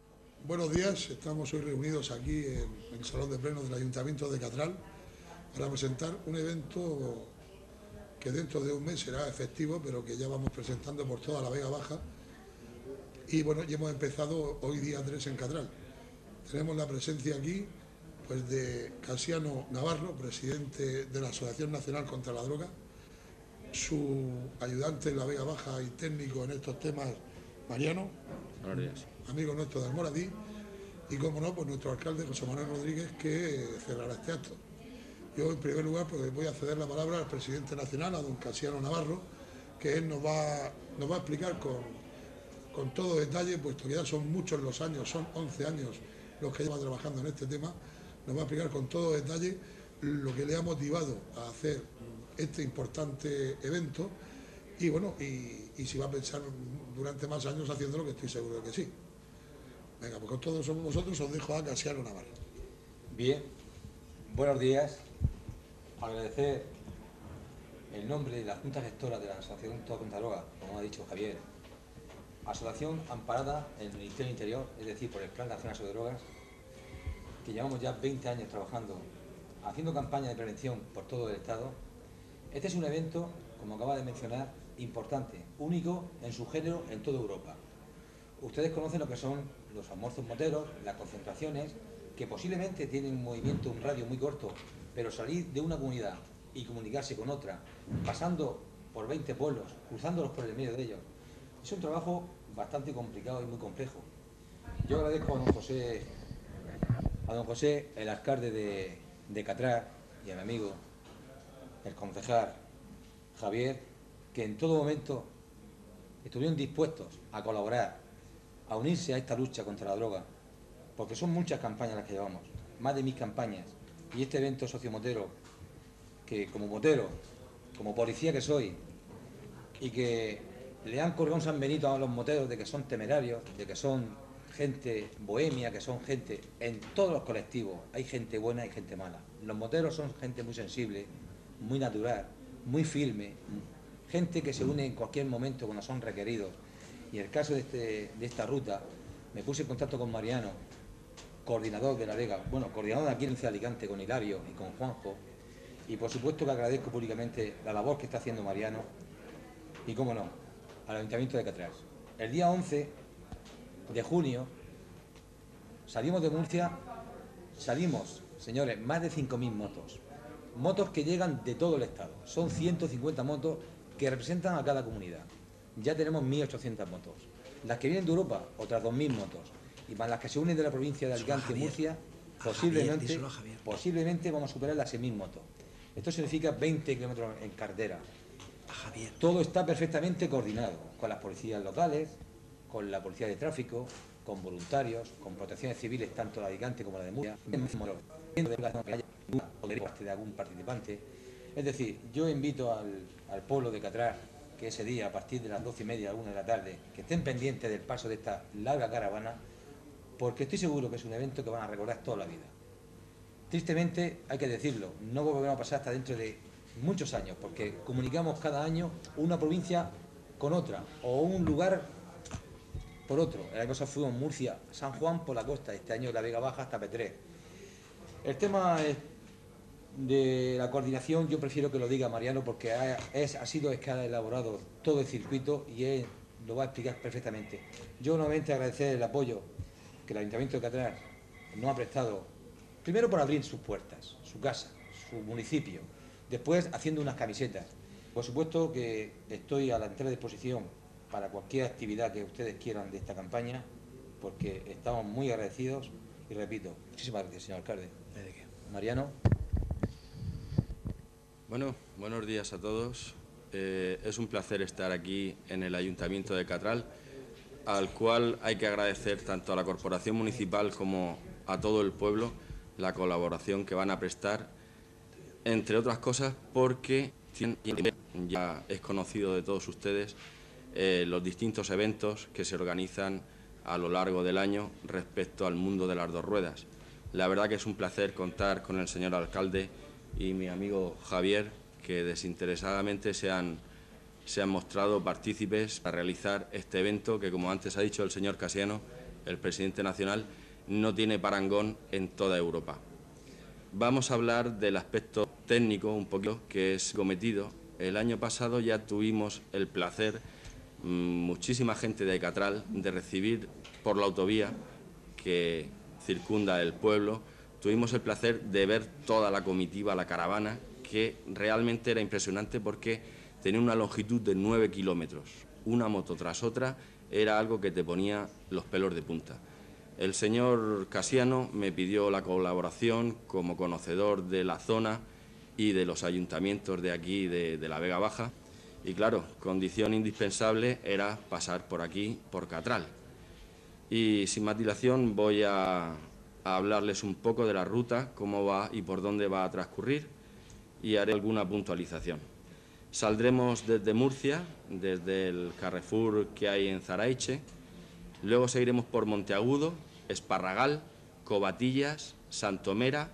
Buenos días, estamos hoy reunidos aquí en el Salón de Plenos del Ayuntamiento de Catral para presentar un evento que dentro de un mes será efectivo, pero que ya vamos presentando por toda la Vega Baja. Y bueno, ya hemos empezado hoy día 3 en Catral. Tenemos la presencia aquí pues de Casiano Navarro, presidente de la Asociación Nacional contra la Droga, su ayudante en la Vega Baja y técnico en estos temas, Mariano, amigo nuestro de Almoradí, y como no, pues nuestro alcalde José Manuel Rodríguez, que cerrará este acto. Yo en primer lugar pues voy a ceder la palabra al presidente nacional, a don Casiano Navarro, que él nos va a explicar con todo detalle, puesto que ya son muchos los años, son 11 años los que lleva trabajando en este tema, nos va a explicar con todo detalle lo que le ha motivado a hacer este importante evento y bueno, y si va a pensar durante más años haciéndolo, que estoy seguro de que sí. Venga, pues con todos vosotros os dejo a Casiano Navarro. Bien, buenos días. Agradecer el nombre de la Junta Gestora de la Asociación contra la Droga, como ha dicho Javier, asociación amparada en el Ministerio del Interior, es decir, por el Plan Nacional sobre Drogas, que llevamos ya 20 años trabajando, haciendo campaña de prevención por todo el Estado. Este es un evento, como acaba de mencionar, importante, único en su género en toda Europa. Ustedes conocen lo que son los almuerzos moteros, las concentraciones, que posiblemente tienen un movimiento, un radio muy corto, pero salir de una comunidad y comunicarse con otra, pasando por 20 pueblos, cruzándolos por el medio de ellos, es un trabajo bastante complicado y muy complejo. Yo agradezco a don José, el alcalde de Catral, y a mi amigo, el concejal Javier, que en todo momento estuvieron dispuestos a colaborar, a unirse a esta lucha contra la droga, porque son muchas campañas las que llevamos, más de 1000 campañas, y este evento sociomotero, que como motero, como policía que soy, y que le han colgado un San Benito a los moteros de que son temerarios, de que son gente bohemia, que son gente, en todos los colectivos hay gente buena y gente mala. Los moteros son gente muy sensible, muy natural, muy firme, gente que se une en cualquier momento cuando son requeridos. Y en el caso de esta ruta, me puse en contacto con Mariano, coordinador de la Vega, bueno, coordinador de aquí en Alicante, con Hilario y con Juanjo, y por supuesto que agradezco públicamente la labor que está haciendo Mariano, y cómo no, al Ayuntamiento de Catral. El día 11 de junio salimos de Murcia, señores, más de 5.000 motos. Motos que llegan de todo el Estado. Son 150 motos que representan a cada comunidad. Ya tenemos 1.800 motos. Las que vienen de Europa, otras 2.000 motos. Y más las que se unen de la provincia de Alicante y Murcia, posiblemente vamos a superar las 6.000 motos. Esto significa 20 kilómetros en carretera. Todo está perfectamente coordinado con las policías locales, con la policía de tráfico, con voluntarios, con protecciones civiles, tanto la de Alicante como la de Murcia, de algún participante. Es decir, yo invito al pueblo de Catral que ese día, a partir de las 12:30 a 1 de la tarde, que estén pendientes del paso de esta larga caravana, porque estoy seguro que es un evento que van a recordar toda la vida. Tristemente, hay que decirlo, no volveremos a pasar hasta dentro de muchos años, porque comunicamos cada año una provincia con otra, o un lugar por otro. El año pasado fuimos Murcia, San Juan por la costa, este año la Vega Baja hasta Petrés. El tema de la coordinación yo prefiero que lo diga Mariano, porque ha sido que ha elaborado todo el circuito y él lo va a explicar perfectamente. Yo nuevamente agradecer el apoyo que el Ayuntamiento de Catral nos ha prestado, primero por abrir sus puertas, su casa, su municipio, después haciendo unas camisetas. Por supuesto que estoy a la entera disposición para cualquier actividad que ustedes quieran de esta campaña, porque estamos muy agradecidos y repito, muchísimas gracias, señor alcalde. ¿De qué? Mariano. Bueno, buenos días a todos. Es un placer estar aquí en el Ayuntamiento de Catral, al cual hay que agradecer tanto a la Corporación Municipal como a todo el pueblo la colaboración que van a prestar, entre otras cosas porque ya es conocido de todos ustedes los distintos eventos que se organizan a lo largo del año respecto al mundo de las dos ruedas. La verdad que es un placer contar con el señor alcalde y mi amigo Javier, que desinteresadamente se han mostrado partícipes para realizar este evento que, como antes ha dicho el señor Casiano, el presidente nacional, no tiene parangón en toda Europa. Vamos a hablar del aspecto técnico un poquito que es cometido. El año pasado ya tuvimos el placer, muchísima gente de Catral, de recibir por la autovía que circunda el pueblo, tuvimos el placer de ver toda la comitiva, la caravana, que realmente era impresionante porque tenía una longitud de 9 kilómetros. Una moto tras otra era algo que te ponía los pelos de punta. El señor Casiano me pidió la colaboración como conocedor de la zona y de los ayuntamientos de aquí, de la Vega Baja, y claro, condición indispensable era pasar por aquí, por Catral. Y sin más dilación voy a hablarles un poco de la ruta, cómo va y por dónde va a transcurrir, y haré alguna puntualización. Saldremos desde Murcia, desde el Carrefour que hay en Zaraiche, luego seguiremos por Monteagudo, Esparragal, Covatillas, Santomera,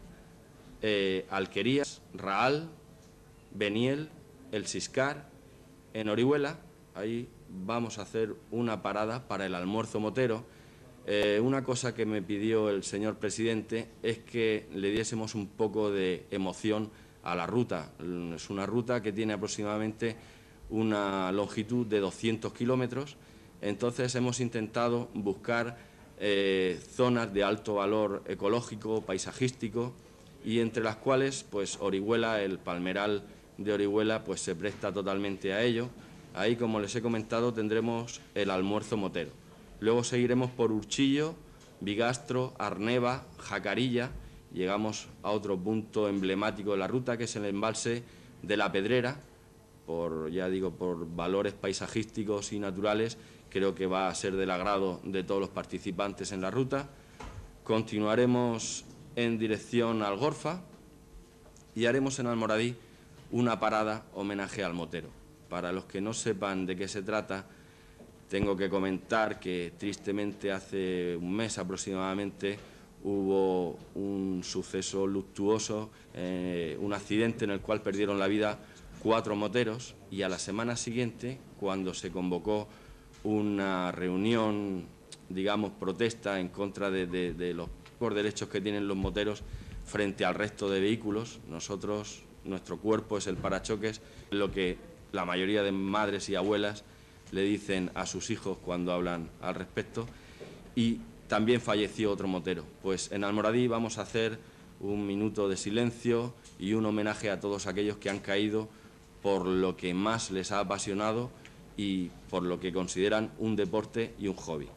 Alquerías, Raal, Beniel, El Siscar. En Orihuela, ahí vamos a hacer una parada para el almuerzo motero. Una cosa que me pidió el señor presidente es que le diésemos un poco de emoción a la ruta. Es una ruta que tiene aproximadamente una longitud de 200 kilómetros, entonces hemos intentado buscar zonas de alto valor ecológico, paisajístico, y entre las cuales pues Orihuela, el palmeral de Orihuela, pues se presta totalmente a ello. Ahí, como les he comentado, tendremos el almuerzo motero. Luego seguiremos por Urchillo, Bigastro, Arneva, Jacarilla. Llegamos a otro punto emblemático de la ruta, que es el embalse de la Pedrera. Ya digo, por valores paisajísticos y naturales, creo que va a ser del agrado de todos los participantes en la ruta. Continuaremos en dirección al Gorfa y haremos en Almoradí una parada homenaje al motero. Para los que no sepan de qué se trata, tengo que comentar que tristemente hace un mes aproximadamente hubo un suceso luctuoso, un accidente en el cual perdieron la vida 4 moteros, y a la semana siguiente, cuando se convocó una reunión, digamos, protesta en contra de los pocos derechos que tienen los moteros frente al resto de vehículos, nuestro cuerpo es el parachoques, lo que la mayoría de madres y abuelas le dicen a sus hijos cuando hablan al respecto, y también falleció otro motero. Pues en Almoradí vamos a hacer un minuto de silencio y un homenaje a todos aquellos que han caído por lo que más les ha apasionado y por lo que consideran un deporte y un hobby.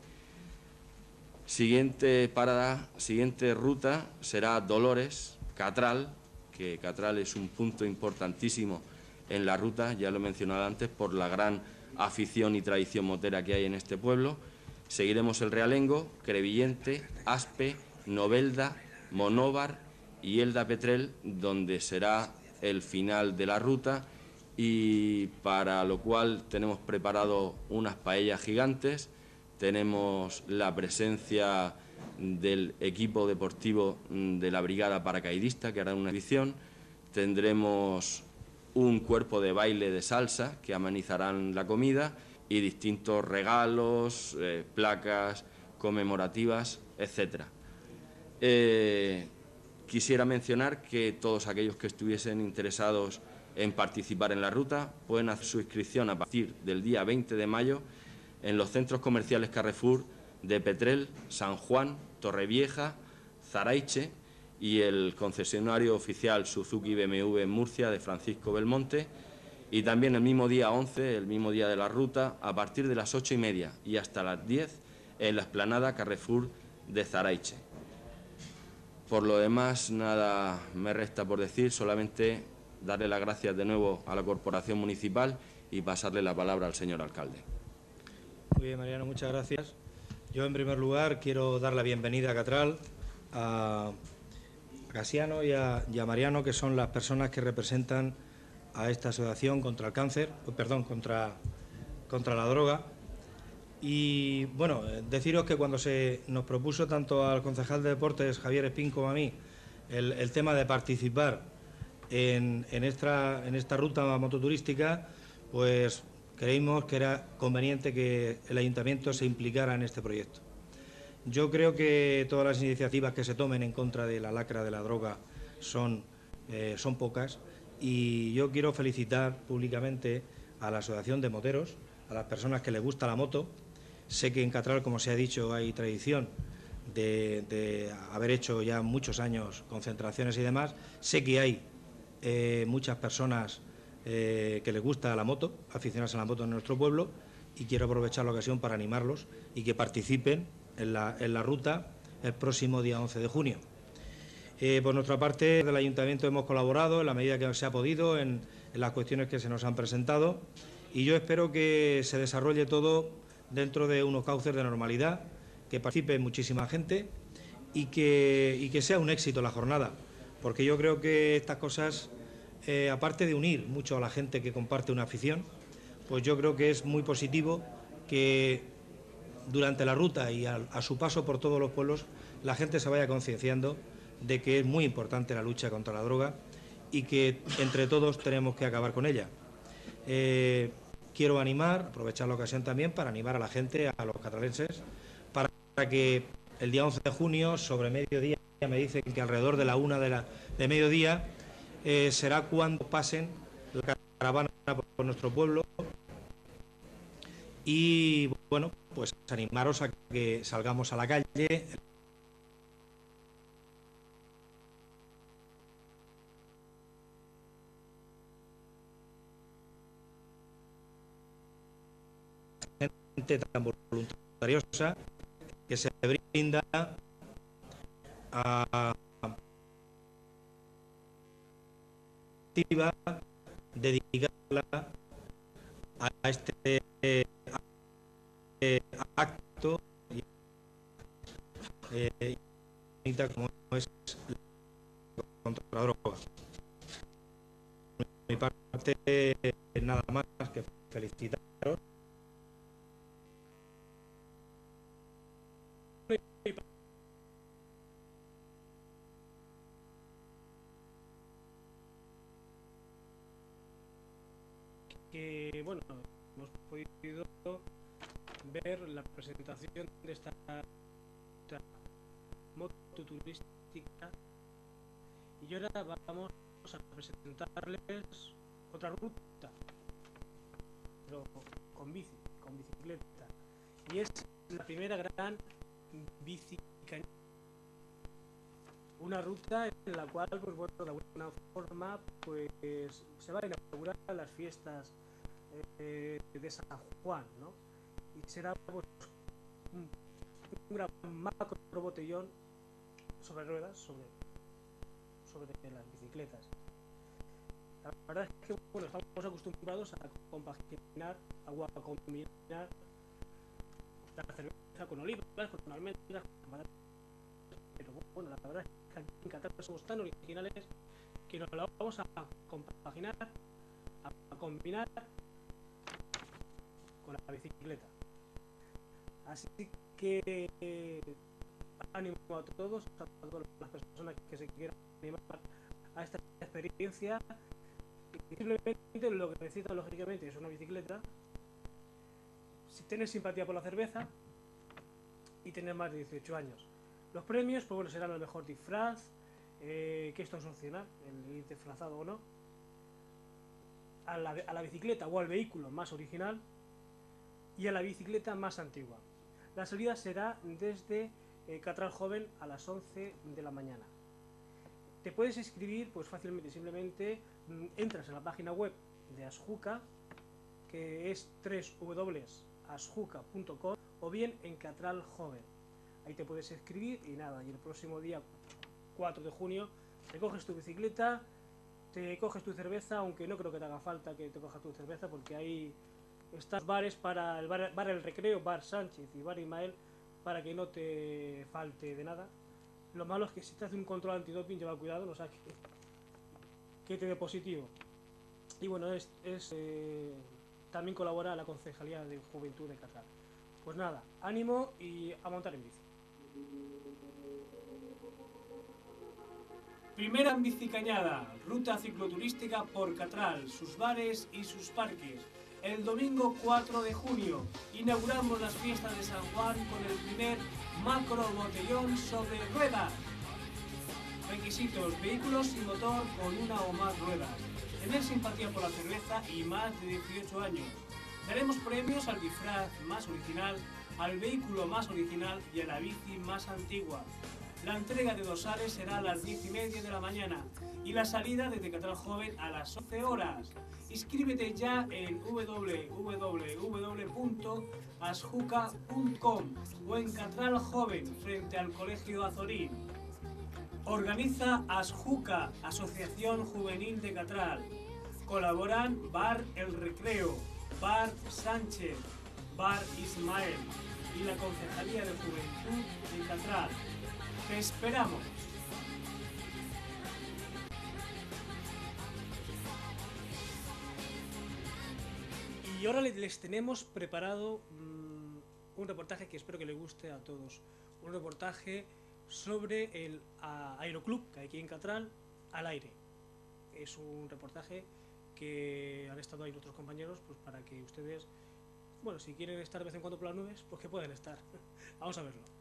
Siguiente parada, siguiente ruta será Dolores, Catral, que Catral es un punto importantísimo en la ruta, ya lo he mencionado antes, por la gran afición y tradición motera que hay en este pueblo. Seguiremos el Realengo, Crevillente, Aspe, Novelda, Monóvar y Elda Petrel, donde será el final de la ruta, y para lo cual tenemos preparado unas paellas gigantes, tenemos la presencia del equipo deportivo de la Brigada Paracaidista, que hará una edición, tendremos un cuerpo de baile de salsa que amenizarán la comida y distintos regalos, placas conmemorativas, etc. Quisiera mencionar que todos aquellos que estuviesen interesados en participar en la ruta pueden hacer su inscripción a partir del día 20 de mayo en los centros comerciales Carrefour de Petrel, San Juan, Torrevieja, Zaraiche y el concesionario oficial Suzuki BMW en Murcia de Francisco Belmonte, y también el mismo día 11, el mismo día de la ruta, a partir de las 8:30 y hasta las 10 en la explanada Carrefour de Zaraiche. Por lo demás, nada me resta por decir, solamente darle las gracias de nuevo a la Corporación Municipal y pasarle la palabra al señor alcalde. Muy bien, Mariano, muchas gracias. Yo, en primer lugar, quiero dar la bienvenida a Catral, a Casiano y a Mariano, que son las personas que representan a esta asociación contra el cáncer, contra la droga. Y bueno, deciros que cuando se nos propuso tanto al concejal de deportes Javier Espín como a mí el tema de participar en esta ruta mototurística, pues creímos que era conveniente que el ayuntamiento se implicara en este proyecto. Yo creo que todas las iniciativas que se tomen en contra de la lacra de la droga son pocas, y yo quiero felicitar públicamente a la Asociación de Moteros, a las personas que les gusta la moto. Sé que en Catral, como se ha dicho, hay tradición de haber hecho ya muchos años concentraciones y demás. Sé que hay muchas personas que les gusta la moto, aficionadas a la moto en nuestro pueblo, y quiero aprovechar la ocasión para animarlos y que participen en la ruta el próximo día 11 de junio. Por nuestra parte, del Ayuntamiento hemos colaborado en la medida que se ha podido en las cuestiones que se nos han presentado, y yo espero que se desarrolle todo dentro de unos cauces de normalidad, que participe muchísima gente y que sea un éxito la jornada, porque yo creo que estas cosas, aparte de unir mucho a la gente que comparte una afición, pues yo creo que es muy positivo que durante la ruta y a su paso por todos los pueblos la gente se vaya concienciando de que es muy importante la lucha contra la droga y que entre todos tenemos que acabar con ella. Quiero aprovechar la ocasión también para animar a la gente, a los catralenses, para que el día 11 de junio, sobre mediodía, me dicen que alrededor de la 1 de mediodía, será cuando pasen la caravana por nuestro pueblo. Y bueno, pues animaros a que salgamos a la calle. Gente tan voluntariosa que se brinda a dedicarla a este acto como es contra la droga. Por mi parte, nada más que felicitaros. Que bueno, hemos podido ver la presentación de esta moto turística, y ahora vamos a presentarles otra ruta, pero con bicicleta, y es la primera gran bicicañada, una ruta en la cual, pues bueno, de alguna forma, pues se va a inaugurar las fiestas de San Juan, ¿no? Y será pues un gran macro botellón sobre ruedas, sobre las bicicletas. La verdad es que bueno, estamos acostumbrados a compaginar, a combinar la cerveza con olivas, con almendras, con patatas. Pero bueno, la verdad es que aquí en Qatar somos tan originales que nos la vamos a compaginar, a combinar con la bicicleta. Así que ánimo a todas las personas que se quieran animar a esta experiencia. Y simplemente lo que necesitan, lógicamente, es una bicicleta, si tienes simpatía por la cerveza y tienes más de 18 años. Los premios, pues bueno, serán el mejor disfraz, que esto es opcional, el ir disfrazado o no, a la bicicleta o al vehículo más original y a la bicicleta más antigua. La salida será desde Catral Joven a las 11 de la mañana. Te puedes inscribir pues fácilmente, simplemente entras en la página web de Asjuka, que es www.asjuka.com, o bien en Catral Joven. Ahí te puedes inscribir y nada, y el próximo día 4 de junio te coges tu bicicleta, te coges tu cerveza, aunque no creo que te haga falta que te cojas tu cerveza, porque ahí están bares para el bar El Recreo, Bar Sánchez y Bar Ismael, para que no te falte de nada. Lo malo es que si te hace un control antidoping, lleva cuidado, no sabes que te dé positivo. Y bueno, también colabora la Concejalía de Juventud de Qatar. Pues nada, ánimo y a montar en bici. Primera bicicañada, ruta cicloturística por Catral, sus bares y sus parques. El domingo 4 de junio inauguramos las fiestas de San Juan con el primer macro botellón sobre ruedas. Requisitos: vehículos y motor con una o más ruedas, tener simpatía por la cerveza y más de 18 años. Daremos premios al disfraz más original, al vehículo más original y a la bici más antigua. La entrega de dorsales será a las 10:30 de la mañana y la salida desde Catral Joven a las 11 horas. Inscríbete ya en www.asjuca.com o en Catral Joven, frente al Colegio Azorín. Organiza Asjuca, Asociación Juvenil de Catral. Colaboran Bar El Recreo, Bar Sánchez, Bar Ismael y la Concejalía de Juventud de Catral. ¡Te esperamos! Y ahora les tenemos preparado un reportaje que espero que le guste a todos. Un reportaje sobre el Aeroclub que hay aquí en Catral, al aire. Es un reportaje que han estado ahí nuestros compañeros, pues para que ustedes, bueno, si quieren estar de vez en cuando por las nubes, pues que pueden estar. Vamos a verlo.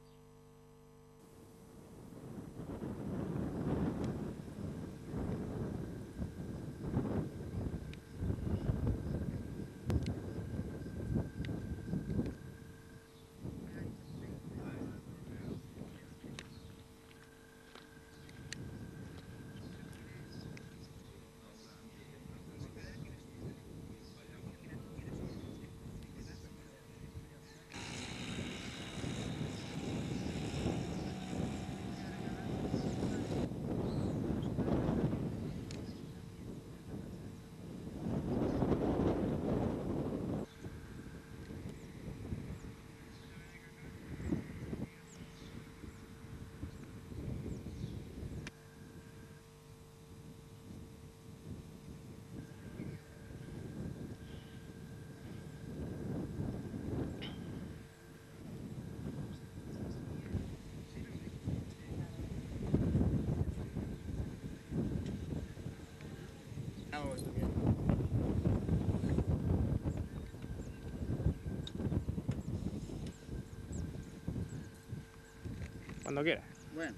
Cuando quiera. Bueno,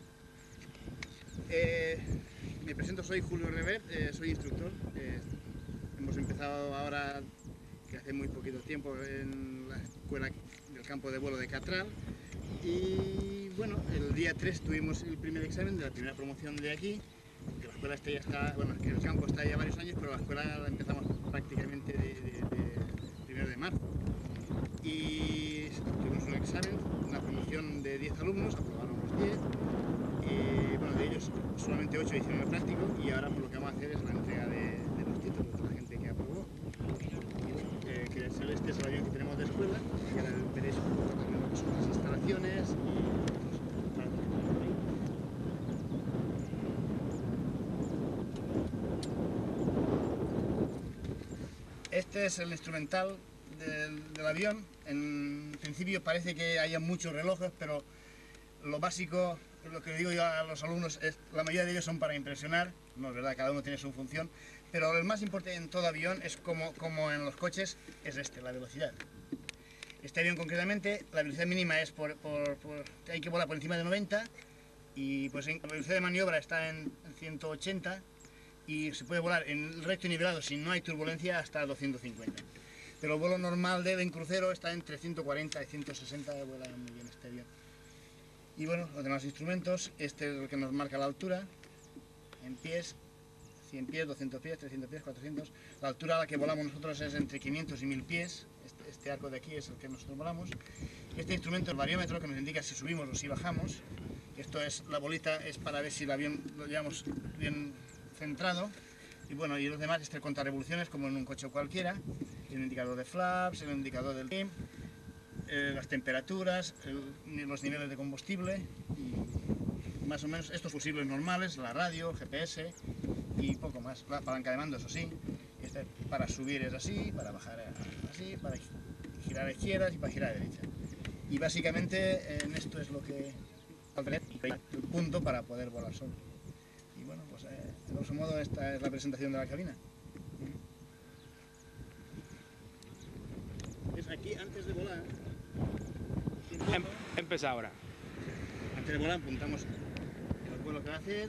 me presento, soy Julio Revert, soy instructor. Hemos empezado ahora, que hace muy poquito tiempo, en la escuela del campo de vuelo de Catral. Y bueno, el día 3 tuvimos el primer examen de la primera promoción de aquí, que la escuela ya está, bueno, que el campo está ya varios años, pero la escuela la empezamos prácticamente de 1 de marzo. Y tuvimos un examen, una promoción de 10 alumnos, aprobaron los 10, y bueno, de ellos solamente 8 hicieron el práctico, y ahora pues, lo que vamos a hacer es la entrega de los títulos de la gente que aprobó. Y bueno, que este es el avión que tenemos de escuela, que ahora veréis un poco también lo que son las instalaciones y este es el instrumental del avión. En principio parece que haya muchos relojes, pero lo básico, lo que digo yo a los alumnos, es la mayoría de ellos son para impresionar. No es verdad, cada uno tiene su función, pero el más importante en todo avión es como en los coches, es la velocidad. Este avión concretamente, la velocidad mínima es hay que volar por encima de 90, y pues la velocidad de maniobra está en 180, y se puede volar en recto y nivelado si no hay turbulencia hasta 250. Pero el vuelo normal en crucero está entre 140 y 160, vuela muy bien este avión. Y bueno, los demás instrumentos, este es el que nos marca la altura, en pies, 100 pies, 200 pies, 300 pies, 400. La altura a la que volamos nosotros es entre 500 y 1000 pies, este arco de aquí es el que nosotros volamos. Este instrumento, el bariómetro, que nos indica si subimos o si bajamos. Esto es, la bolita es para ver si el avión lo llevamos bien centrado. Y bueno, y los demás, este cuenta revoluciones como en un coche cualquiera, el indicador de flaps, el indicador del trim, las temperaturas, los niveles de combustible, y más o menos estos fusibles normales, la radio, GPS y poco más. La palanca de mando, eso sí, este para subir es así, para bajar es así, para girar a izquierda y para girar a derecha. Y básicamente en esto es lo que el punto para poder volar solo. Y bueno, pues de grosso modo esta es la presentación de la cabina. Es aquí, antes de volar, Empieza ahora. Antes de volar apuntamos el vuelo que va a hacer,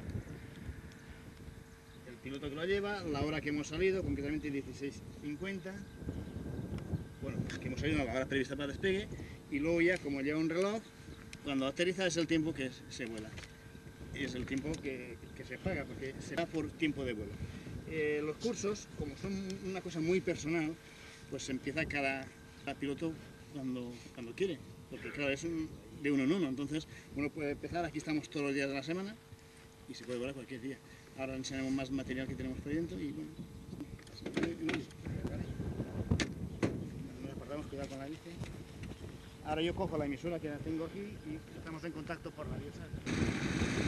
el piloto que lo lleva, la hora que hemos salido, concretamente 16:50. Bueno, que hemos salido a la hora prevista para despegue, y luego ya, como lleva un reloj, cuando aterriza es el tiempo que se vuela. Y es el tiempo que se paga, porque se da por tiempo de vuelo. Los cursos, como son una cosa muy personal, pues empieza cada piloto cuando quiere, porque claro, es de uno en uno, entonces uno puede empezar, aquí estamos todos los días de la semana y se puede volar cualquier día. Ahora enseñamos más material que tenemos por dentro y bueno, nos apartamos, cuidado con la bici. Ahora yo cojo la emisora que la tengo aquí y estamos en contacto por radio, ¿sabes?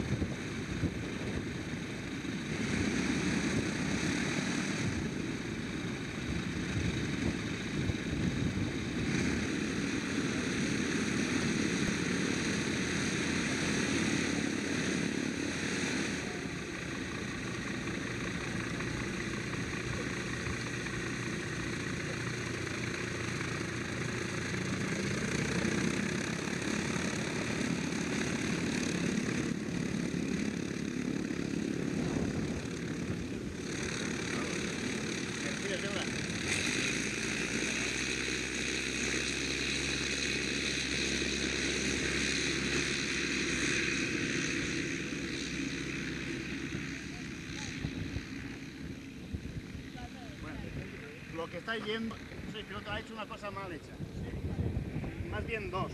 Lo que estáis viendo, el piloto ha hecho una cosa mal hecha. Más bien dos.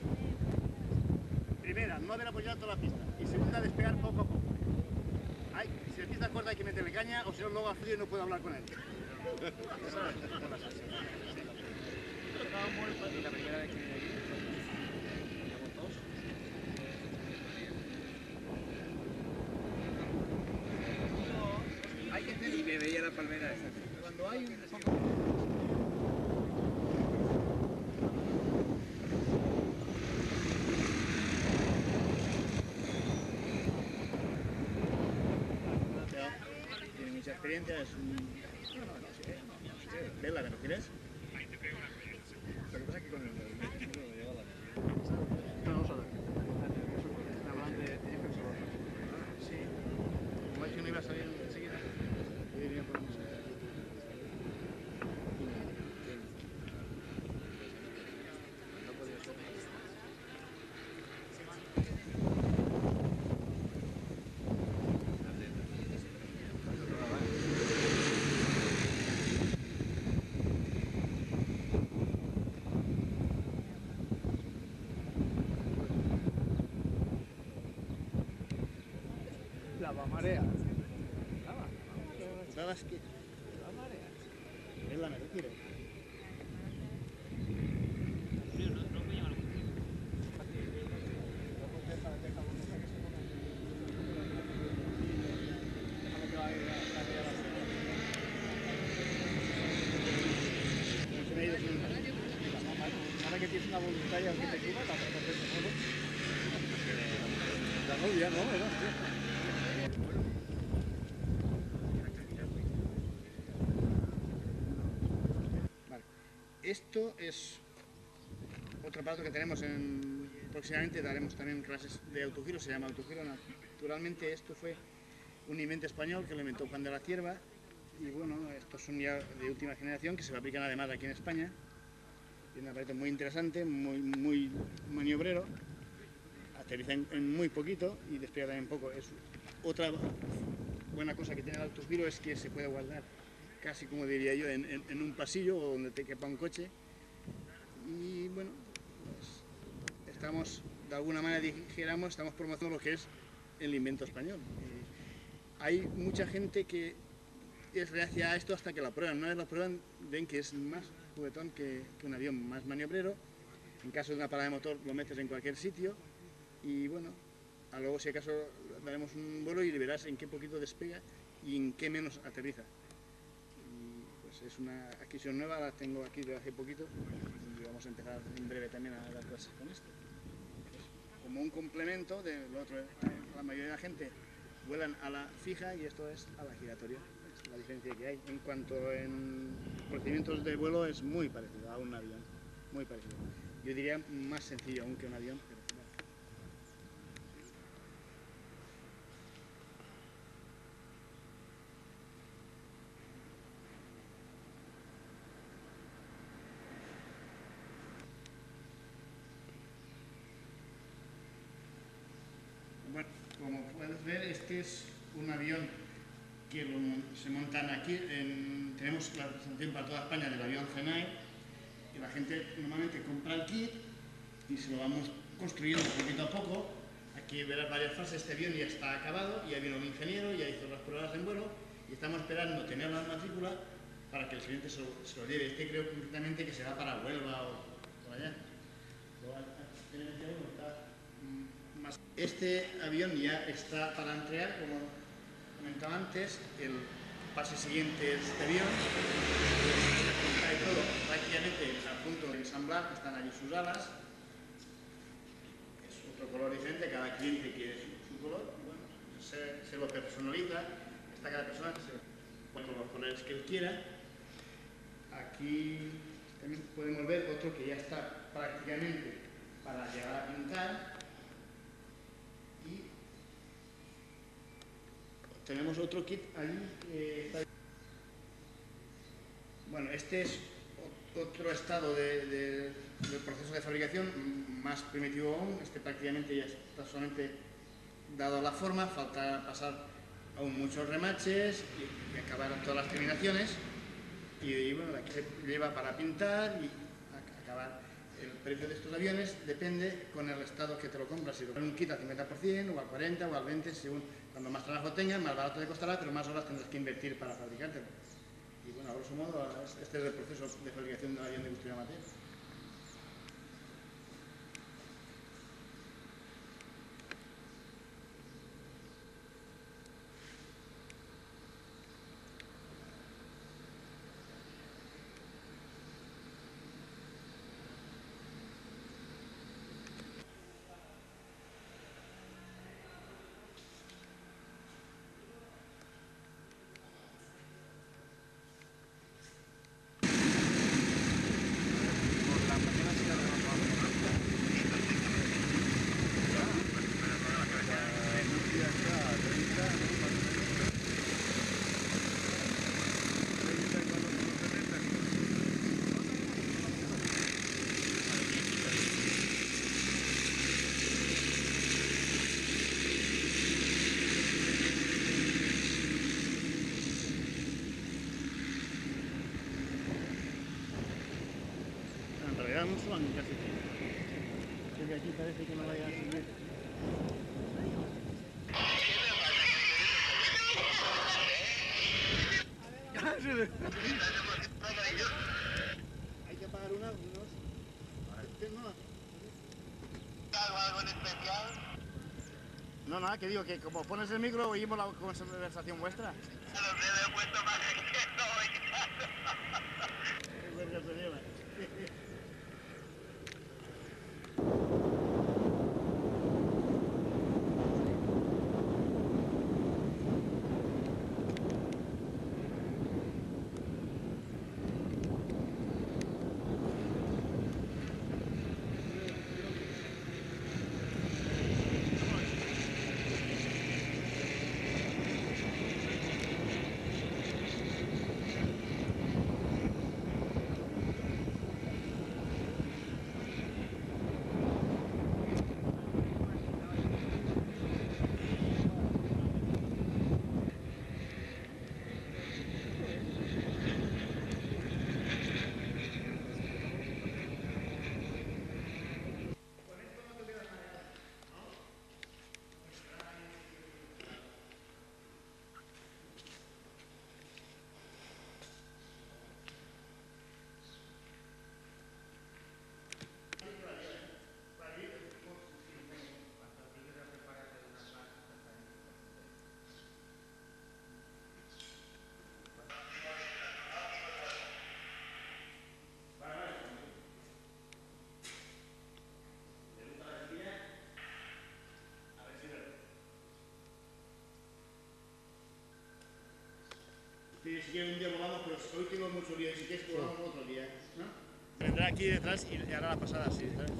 Primera, no haber apoyado toda la pista. Y segunda, despegar poco a poco. Si la pista es corta hay que meterle caña, o si no luego al frío y no puedo hablar con él. La primera vez que vine aquí, éramos dos. Hay que tener y me veía la palmera esa. Cuando hay un poco... Tiene mucha experiencia, es un... ¿Ves la que no quieres? Lo que pasa es que con el... No, solo. Está hablando de defensor. Sí. Como es que no iba a salir enseguida, yo diría por la música. Lavamarea. ¿Sabes qué? Lavamarea. Es la mejor, quiere. Ahora que tienes una voluntaria que te suba, la tratas de nuevo. La novia, ¿no? Vale. Esto es otro aparato que tenemos próximamente daremos también clases de autogiro, se llama autogiro. Naturalmente esto fue un invento español que lo inventó Juan de la Cierva y bueno, estos son ya de última generación que se fabrican además aquí en España. Es un aparato muy interesante, muy maniobrero, aterriza en muy poquito y despega también poco. Es otra buena cosa que tiene el autogiro es que se puede guardar casi como diría yo en un pasillo o donde te quepa un coche. Y bueno, pues estamos de alguna manera dijéramos, estamos promocionando lo que es el invento español. Hay mucha gente que es reacia a esto hasta que la prueban. Una vez la prueban ven que es más juguetón que un avión, más maniobrero. En caso de una parada de motor lo metes en cualquier sitio y bueno, a luego si acaso daremos un vuelo y verás en qué poquito despega y en qué menos aterriza. Y pues es una adquisición nueva, la tengo aquí de hace poquito y vamos a empezar en breve también a dar clases con esto. Es como un complemento del otro. La mayoría de la gente vuelan a la fija y esto es a la giratoria. Es la diferencia que hay. En cuanto en procedimientos de vuelo es muy parecido a un avión, muy parecido. yo diría más sencillo aún que un avión, pero bueno, como puedes ver, este es un avión que se montan aquí. Tenemos la representación para toda España del avión Cenay, que la gente normalmente compra el kit y se lo vamos construyendo poquito a poco. Aquí verás varias fases. Este avión ya está acabado, ya vino un ingeniero, ya hizo las pruebas en vuelo y estamos esperando tener la matrícula para que el cliente se lo lleve. Este creo concretamente que será para Huelva o por allá. Este avión ya está para entregar, como comentaba antes, el pase siguiente es este avión. Está de todo prácticamente a punto de ensamblar, están allí sus alas. Es otro color diferente, cada cliente quiere su color. Bueno, se lo personaliza, está cada persona que se pone con los colores que él quiera. Aquí también podemos ver otro que ya está prácticamente para llegar a pintar. Y tenemos otro kit allí. Bueno, este es otro estado del proceso de fabricación, más primitivo aún. Este prácticamente ya está solamente dado la forma, falta pasar aún muchos remaches y acabar todas las terminaciones. Y bueno, aquí se lleva para pintar y acabar. El precio de estos aviones depende con el estado que te lo compras. Si lo pones un kit al 50% o al 40% o al 20%, según cuando más trabajo tengas, más barato te costará, pero más horas tendrás que invertir para fabricártelo. Y bueno, a grosso modo, este es el proceso de fabricación de un avión de industria amateur. No suban casi. Desde aquí parece que no vaya a subir. Hay que pagar unos. ¿Algo en especial? No, nada, que digo que como pones el micro oímos la conversación vuestra. Se los he puesto más que no, es que se lleva. Si quieres un día volamos, pero hoy tengo mucho lío, si quieres volamos otro día, ¿no? Vendrá aquí detrás y hará la pasada así, ¿sabes?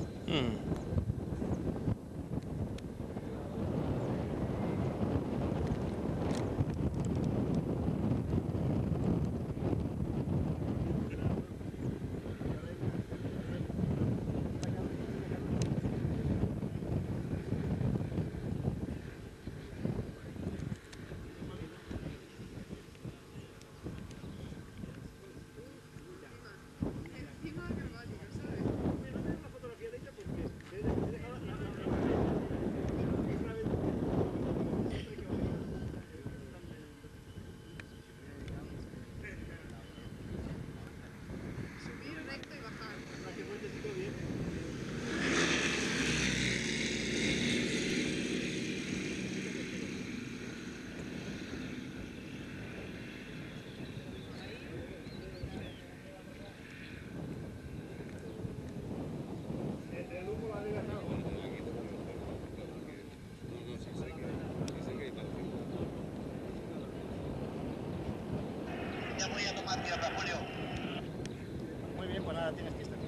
Ya voy a tomar tierra, Julio. Muy bien, pues nada, tienes que estar.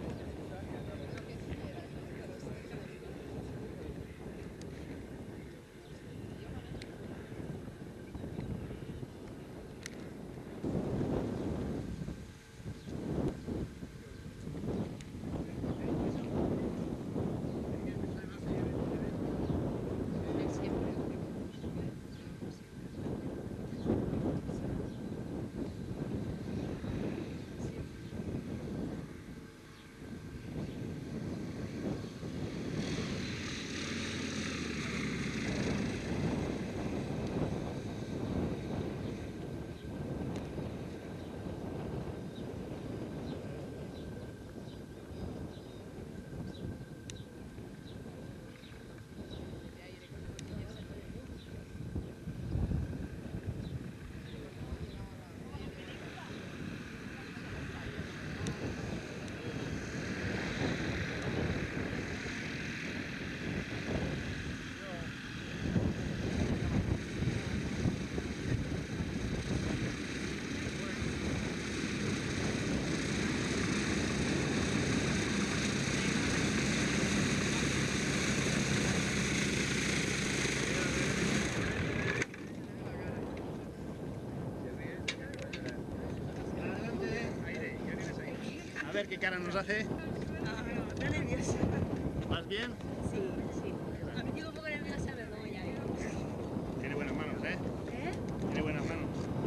A ver qué cara nos hace. Está nerviosa. ¿Vas bien? Sí, sí. A mí tengo un poco nerviosa, pero luego ya. Tiene buenas manos, ¿eh? ¿Eh? Tiene buenas manos.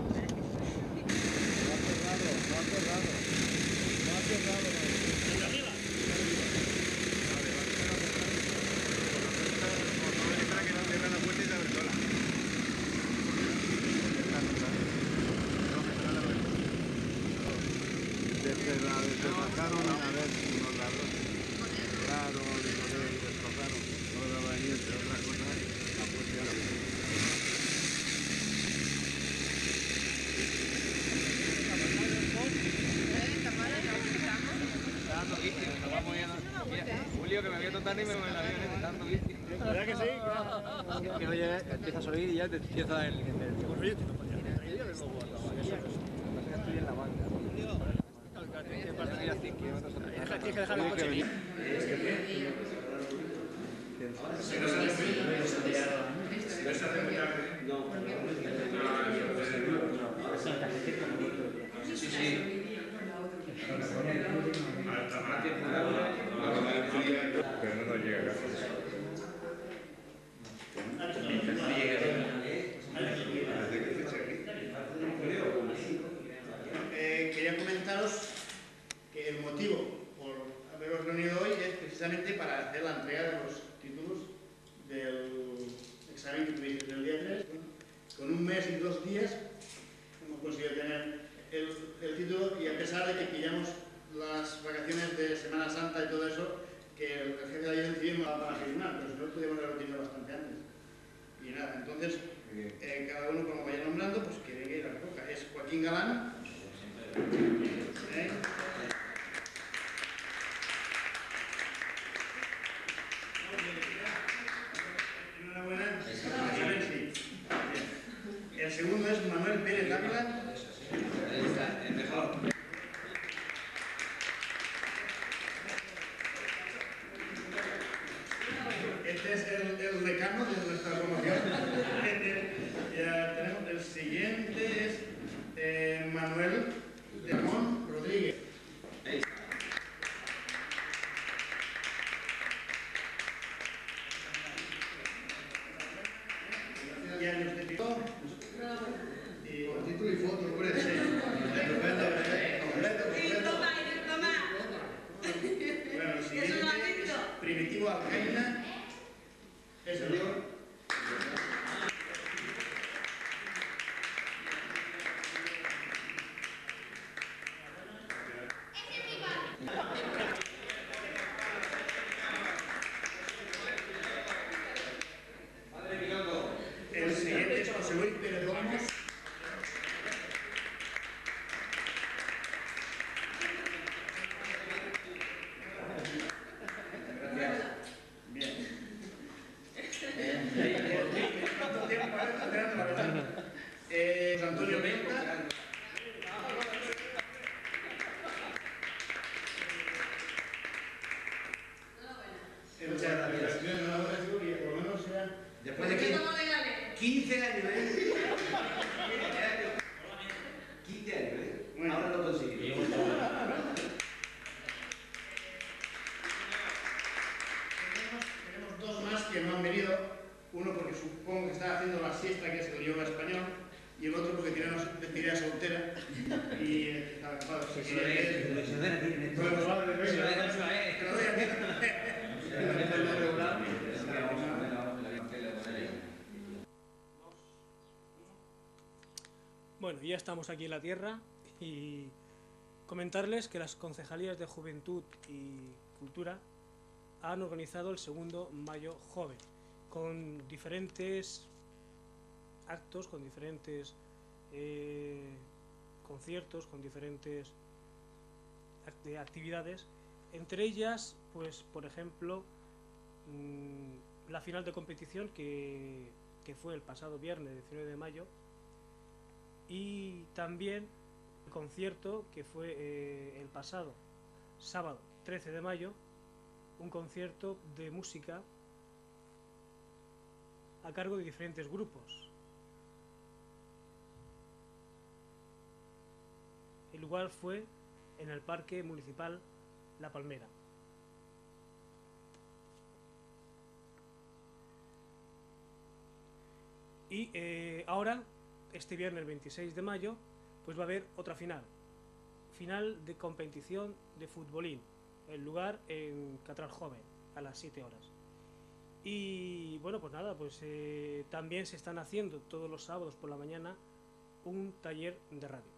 No ha cerrado, no ha cerrado. No ha cerrado. ¿Desde arriba? Vale, va a cerrar. Como no me espera que no cierre la puerta y se abre sola. Despacharon a ver unos ladrones. Claro, destrozaron. Toda la avenida, entre otras cosas, la policía la Está dando vicio, nos vamos yendo. Julio, que me voy a tontar y me voy en el avión, está dando vicio. ¿Verdad que sí? Es que no llega, empiezas a oír y ya te empieza a dar el nervio. Pues oye, no podía hacer traído de nuevo. Estoy en la banca. Tienes que partir a 100 kilómetros. Tienes que dejar el coche aquí. Sí, sí. Pero no nos llega casi. Quería comentaros que el motivo por haberos reunido hoy es precisamente para hacer la entrega de los títulos del examen que tuvisteis el día 3. Con un mes y 2 días hemos conseguido tener el título, y a pesar de que pillamos las vacaciones de Semana Santa y todo eso, que el jefe de ayer decidió para firmar, pero si no podíamos haberlo tenido bastante antes. Y nada, entonces cada uno como vaya nombrando, pues que venga y la recoja. Es Joaquín Galán. Enhorabuena. El segundo es Manuel Pérez Ávila. ¿qué años te picó? Y con título y foto, hombre. Bueno, el siguiente es Primitivo Alcaina. Es el señor. El siguiente es José Luis Pérez Olmos. Bien. ¿Cuánto tiempo está esperando la verdad? José Antonio Menta. Muchas gracias. Por lo menos sea... Después de 15 años, ¿eh? 15 años, ¿eh? Bueno. Ahora lo consigo. Tenemos dos más que no han venido. Uno porque supongo que está haciendo la siesta, que es el yoga español, y el otro porque tiene una despedida soltera. Y está acabado. Se lo den a ti, Néstor. Bueno, vale, Se lo den a ti, te lo doy a ti. Bueno, ya estamos aquí en la tierra y comentarles que las concejalías de Juventud y Cultura han organizado el segundo Mayo Joven con diferentes actos, con diferentes conciertos, con diferentes actividades. Entre ellas, pues por ejemplo, la final de competición que fue el pasado viernes 19 de mayo, y también el concierto que fue el pasado sábado 13 de mayo, un concierto de música a cargo de diferentes grupos. El lugar fue en el Parque Municipal La Palmera. Y ahora, este viernes 26 de mayo, pues va a haber otra final de competición de futbolín, el lugar en Catral Joven, a las 7 horas. Y bueno, pues nada, pues también se están haciendo todos los sábados por la mañana un taller de radio.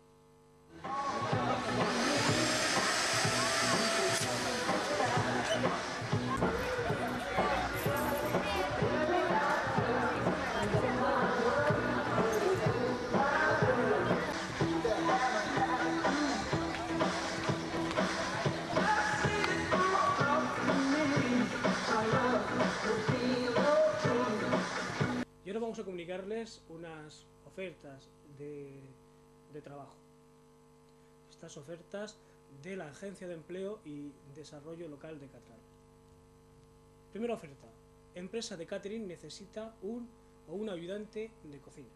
Y ahora vamos a comunicarles unas ofertas de trabajo. Estas ofertas de la Agencia de Empleo y Desarrollo Local de Catral. Primera oferta. Empresa de catering necesita un o una ayudante de cocina.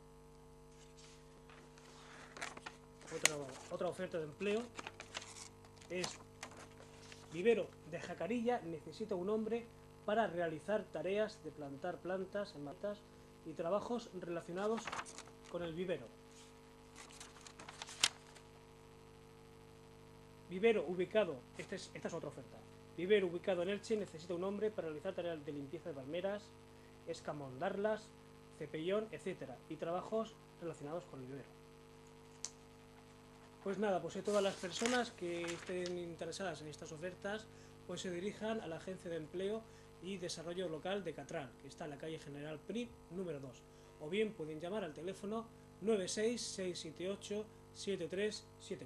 Otra oferta de empleo es vivero de Jacarilla necesita un hombre para realizar tareas de plantar plantas en matas y trabajos relacionados con el vivero. Vivero ubicado, esta es otra oferta. Vivero ubicado en Elche necesita un hombre para realizar tareas de limpieza de palmeras, escamondarlas, cepellón, etc. y trabajos relacionados con el vivero. Pues nada, pues todas las personas que estén interesadas en estas ofertas pues se dirijan a la Agencia de Empleo y Desarrollo Local de Catral, que está en la calle General Prim número 2, o bien pueden llamar al teléfono 966787374.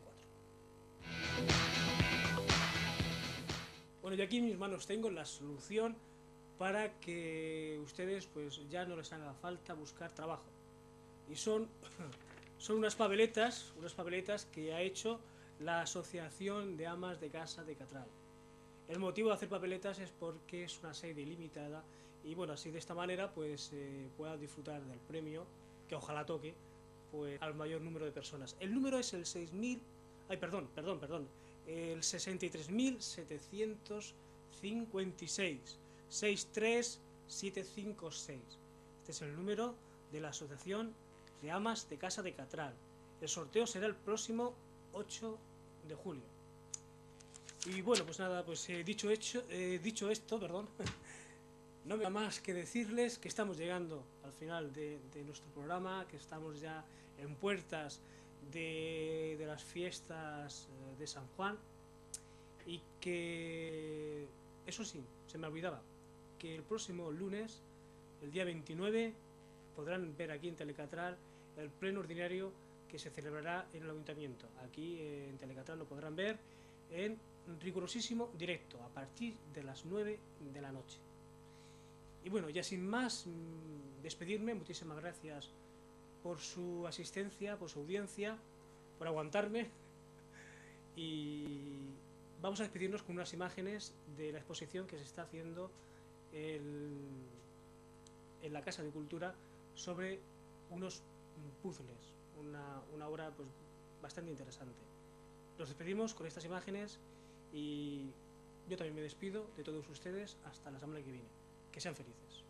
Bueno, y aquí en mis manos tengo la solución para que ustedes pues ya no les haga falta buscar trabajo. Y son unas papeletas que ha hecho la Asociación de Amas de Casa de Catral. El motivo de hacer papeletas es porque es una serie limitada y bueno, así de esta manera pues pueda disfrutar del premio, que ojalá toque pues al mayor número de personas. El número es el 63.756, 63756. Este es el número de la Asociación de Amas de Casa de Catral. El sorteo será el próximo 8 de julio. Y bueno, pues nada, pues dicho esto, perdón, no me da más que decirles que estamos llegando al final de nuestro programa, que estamos ya en puertas de las fiestas de San Juan, y que, eso sí, se me olvidaba, que el próximo lunes, el día 29, podrán ver aquí en Telecatral el pleno ordinario que se celebrará en el Ayuntamiento. Aquí en Telecatral lo podrán ver en rigurosísimo directo, a partir de las 9 de la noche. Y bueno, ya sin más, despedirme. Muchísimas gracias por su asistencia, por su audiencia, por aguantarme. Y vamos a despedirnos con unas imágenes de la exposición que se está haciendo en la Casa de Cultura sobre unos puzzles, una obra pues bastante interesante. Nos despedimos con estas imágenes y yo también me despido de todos ustedes hasta la semana que viene. Que sean felices.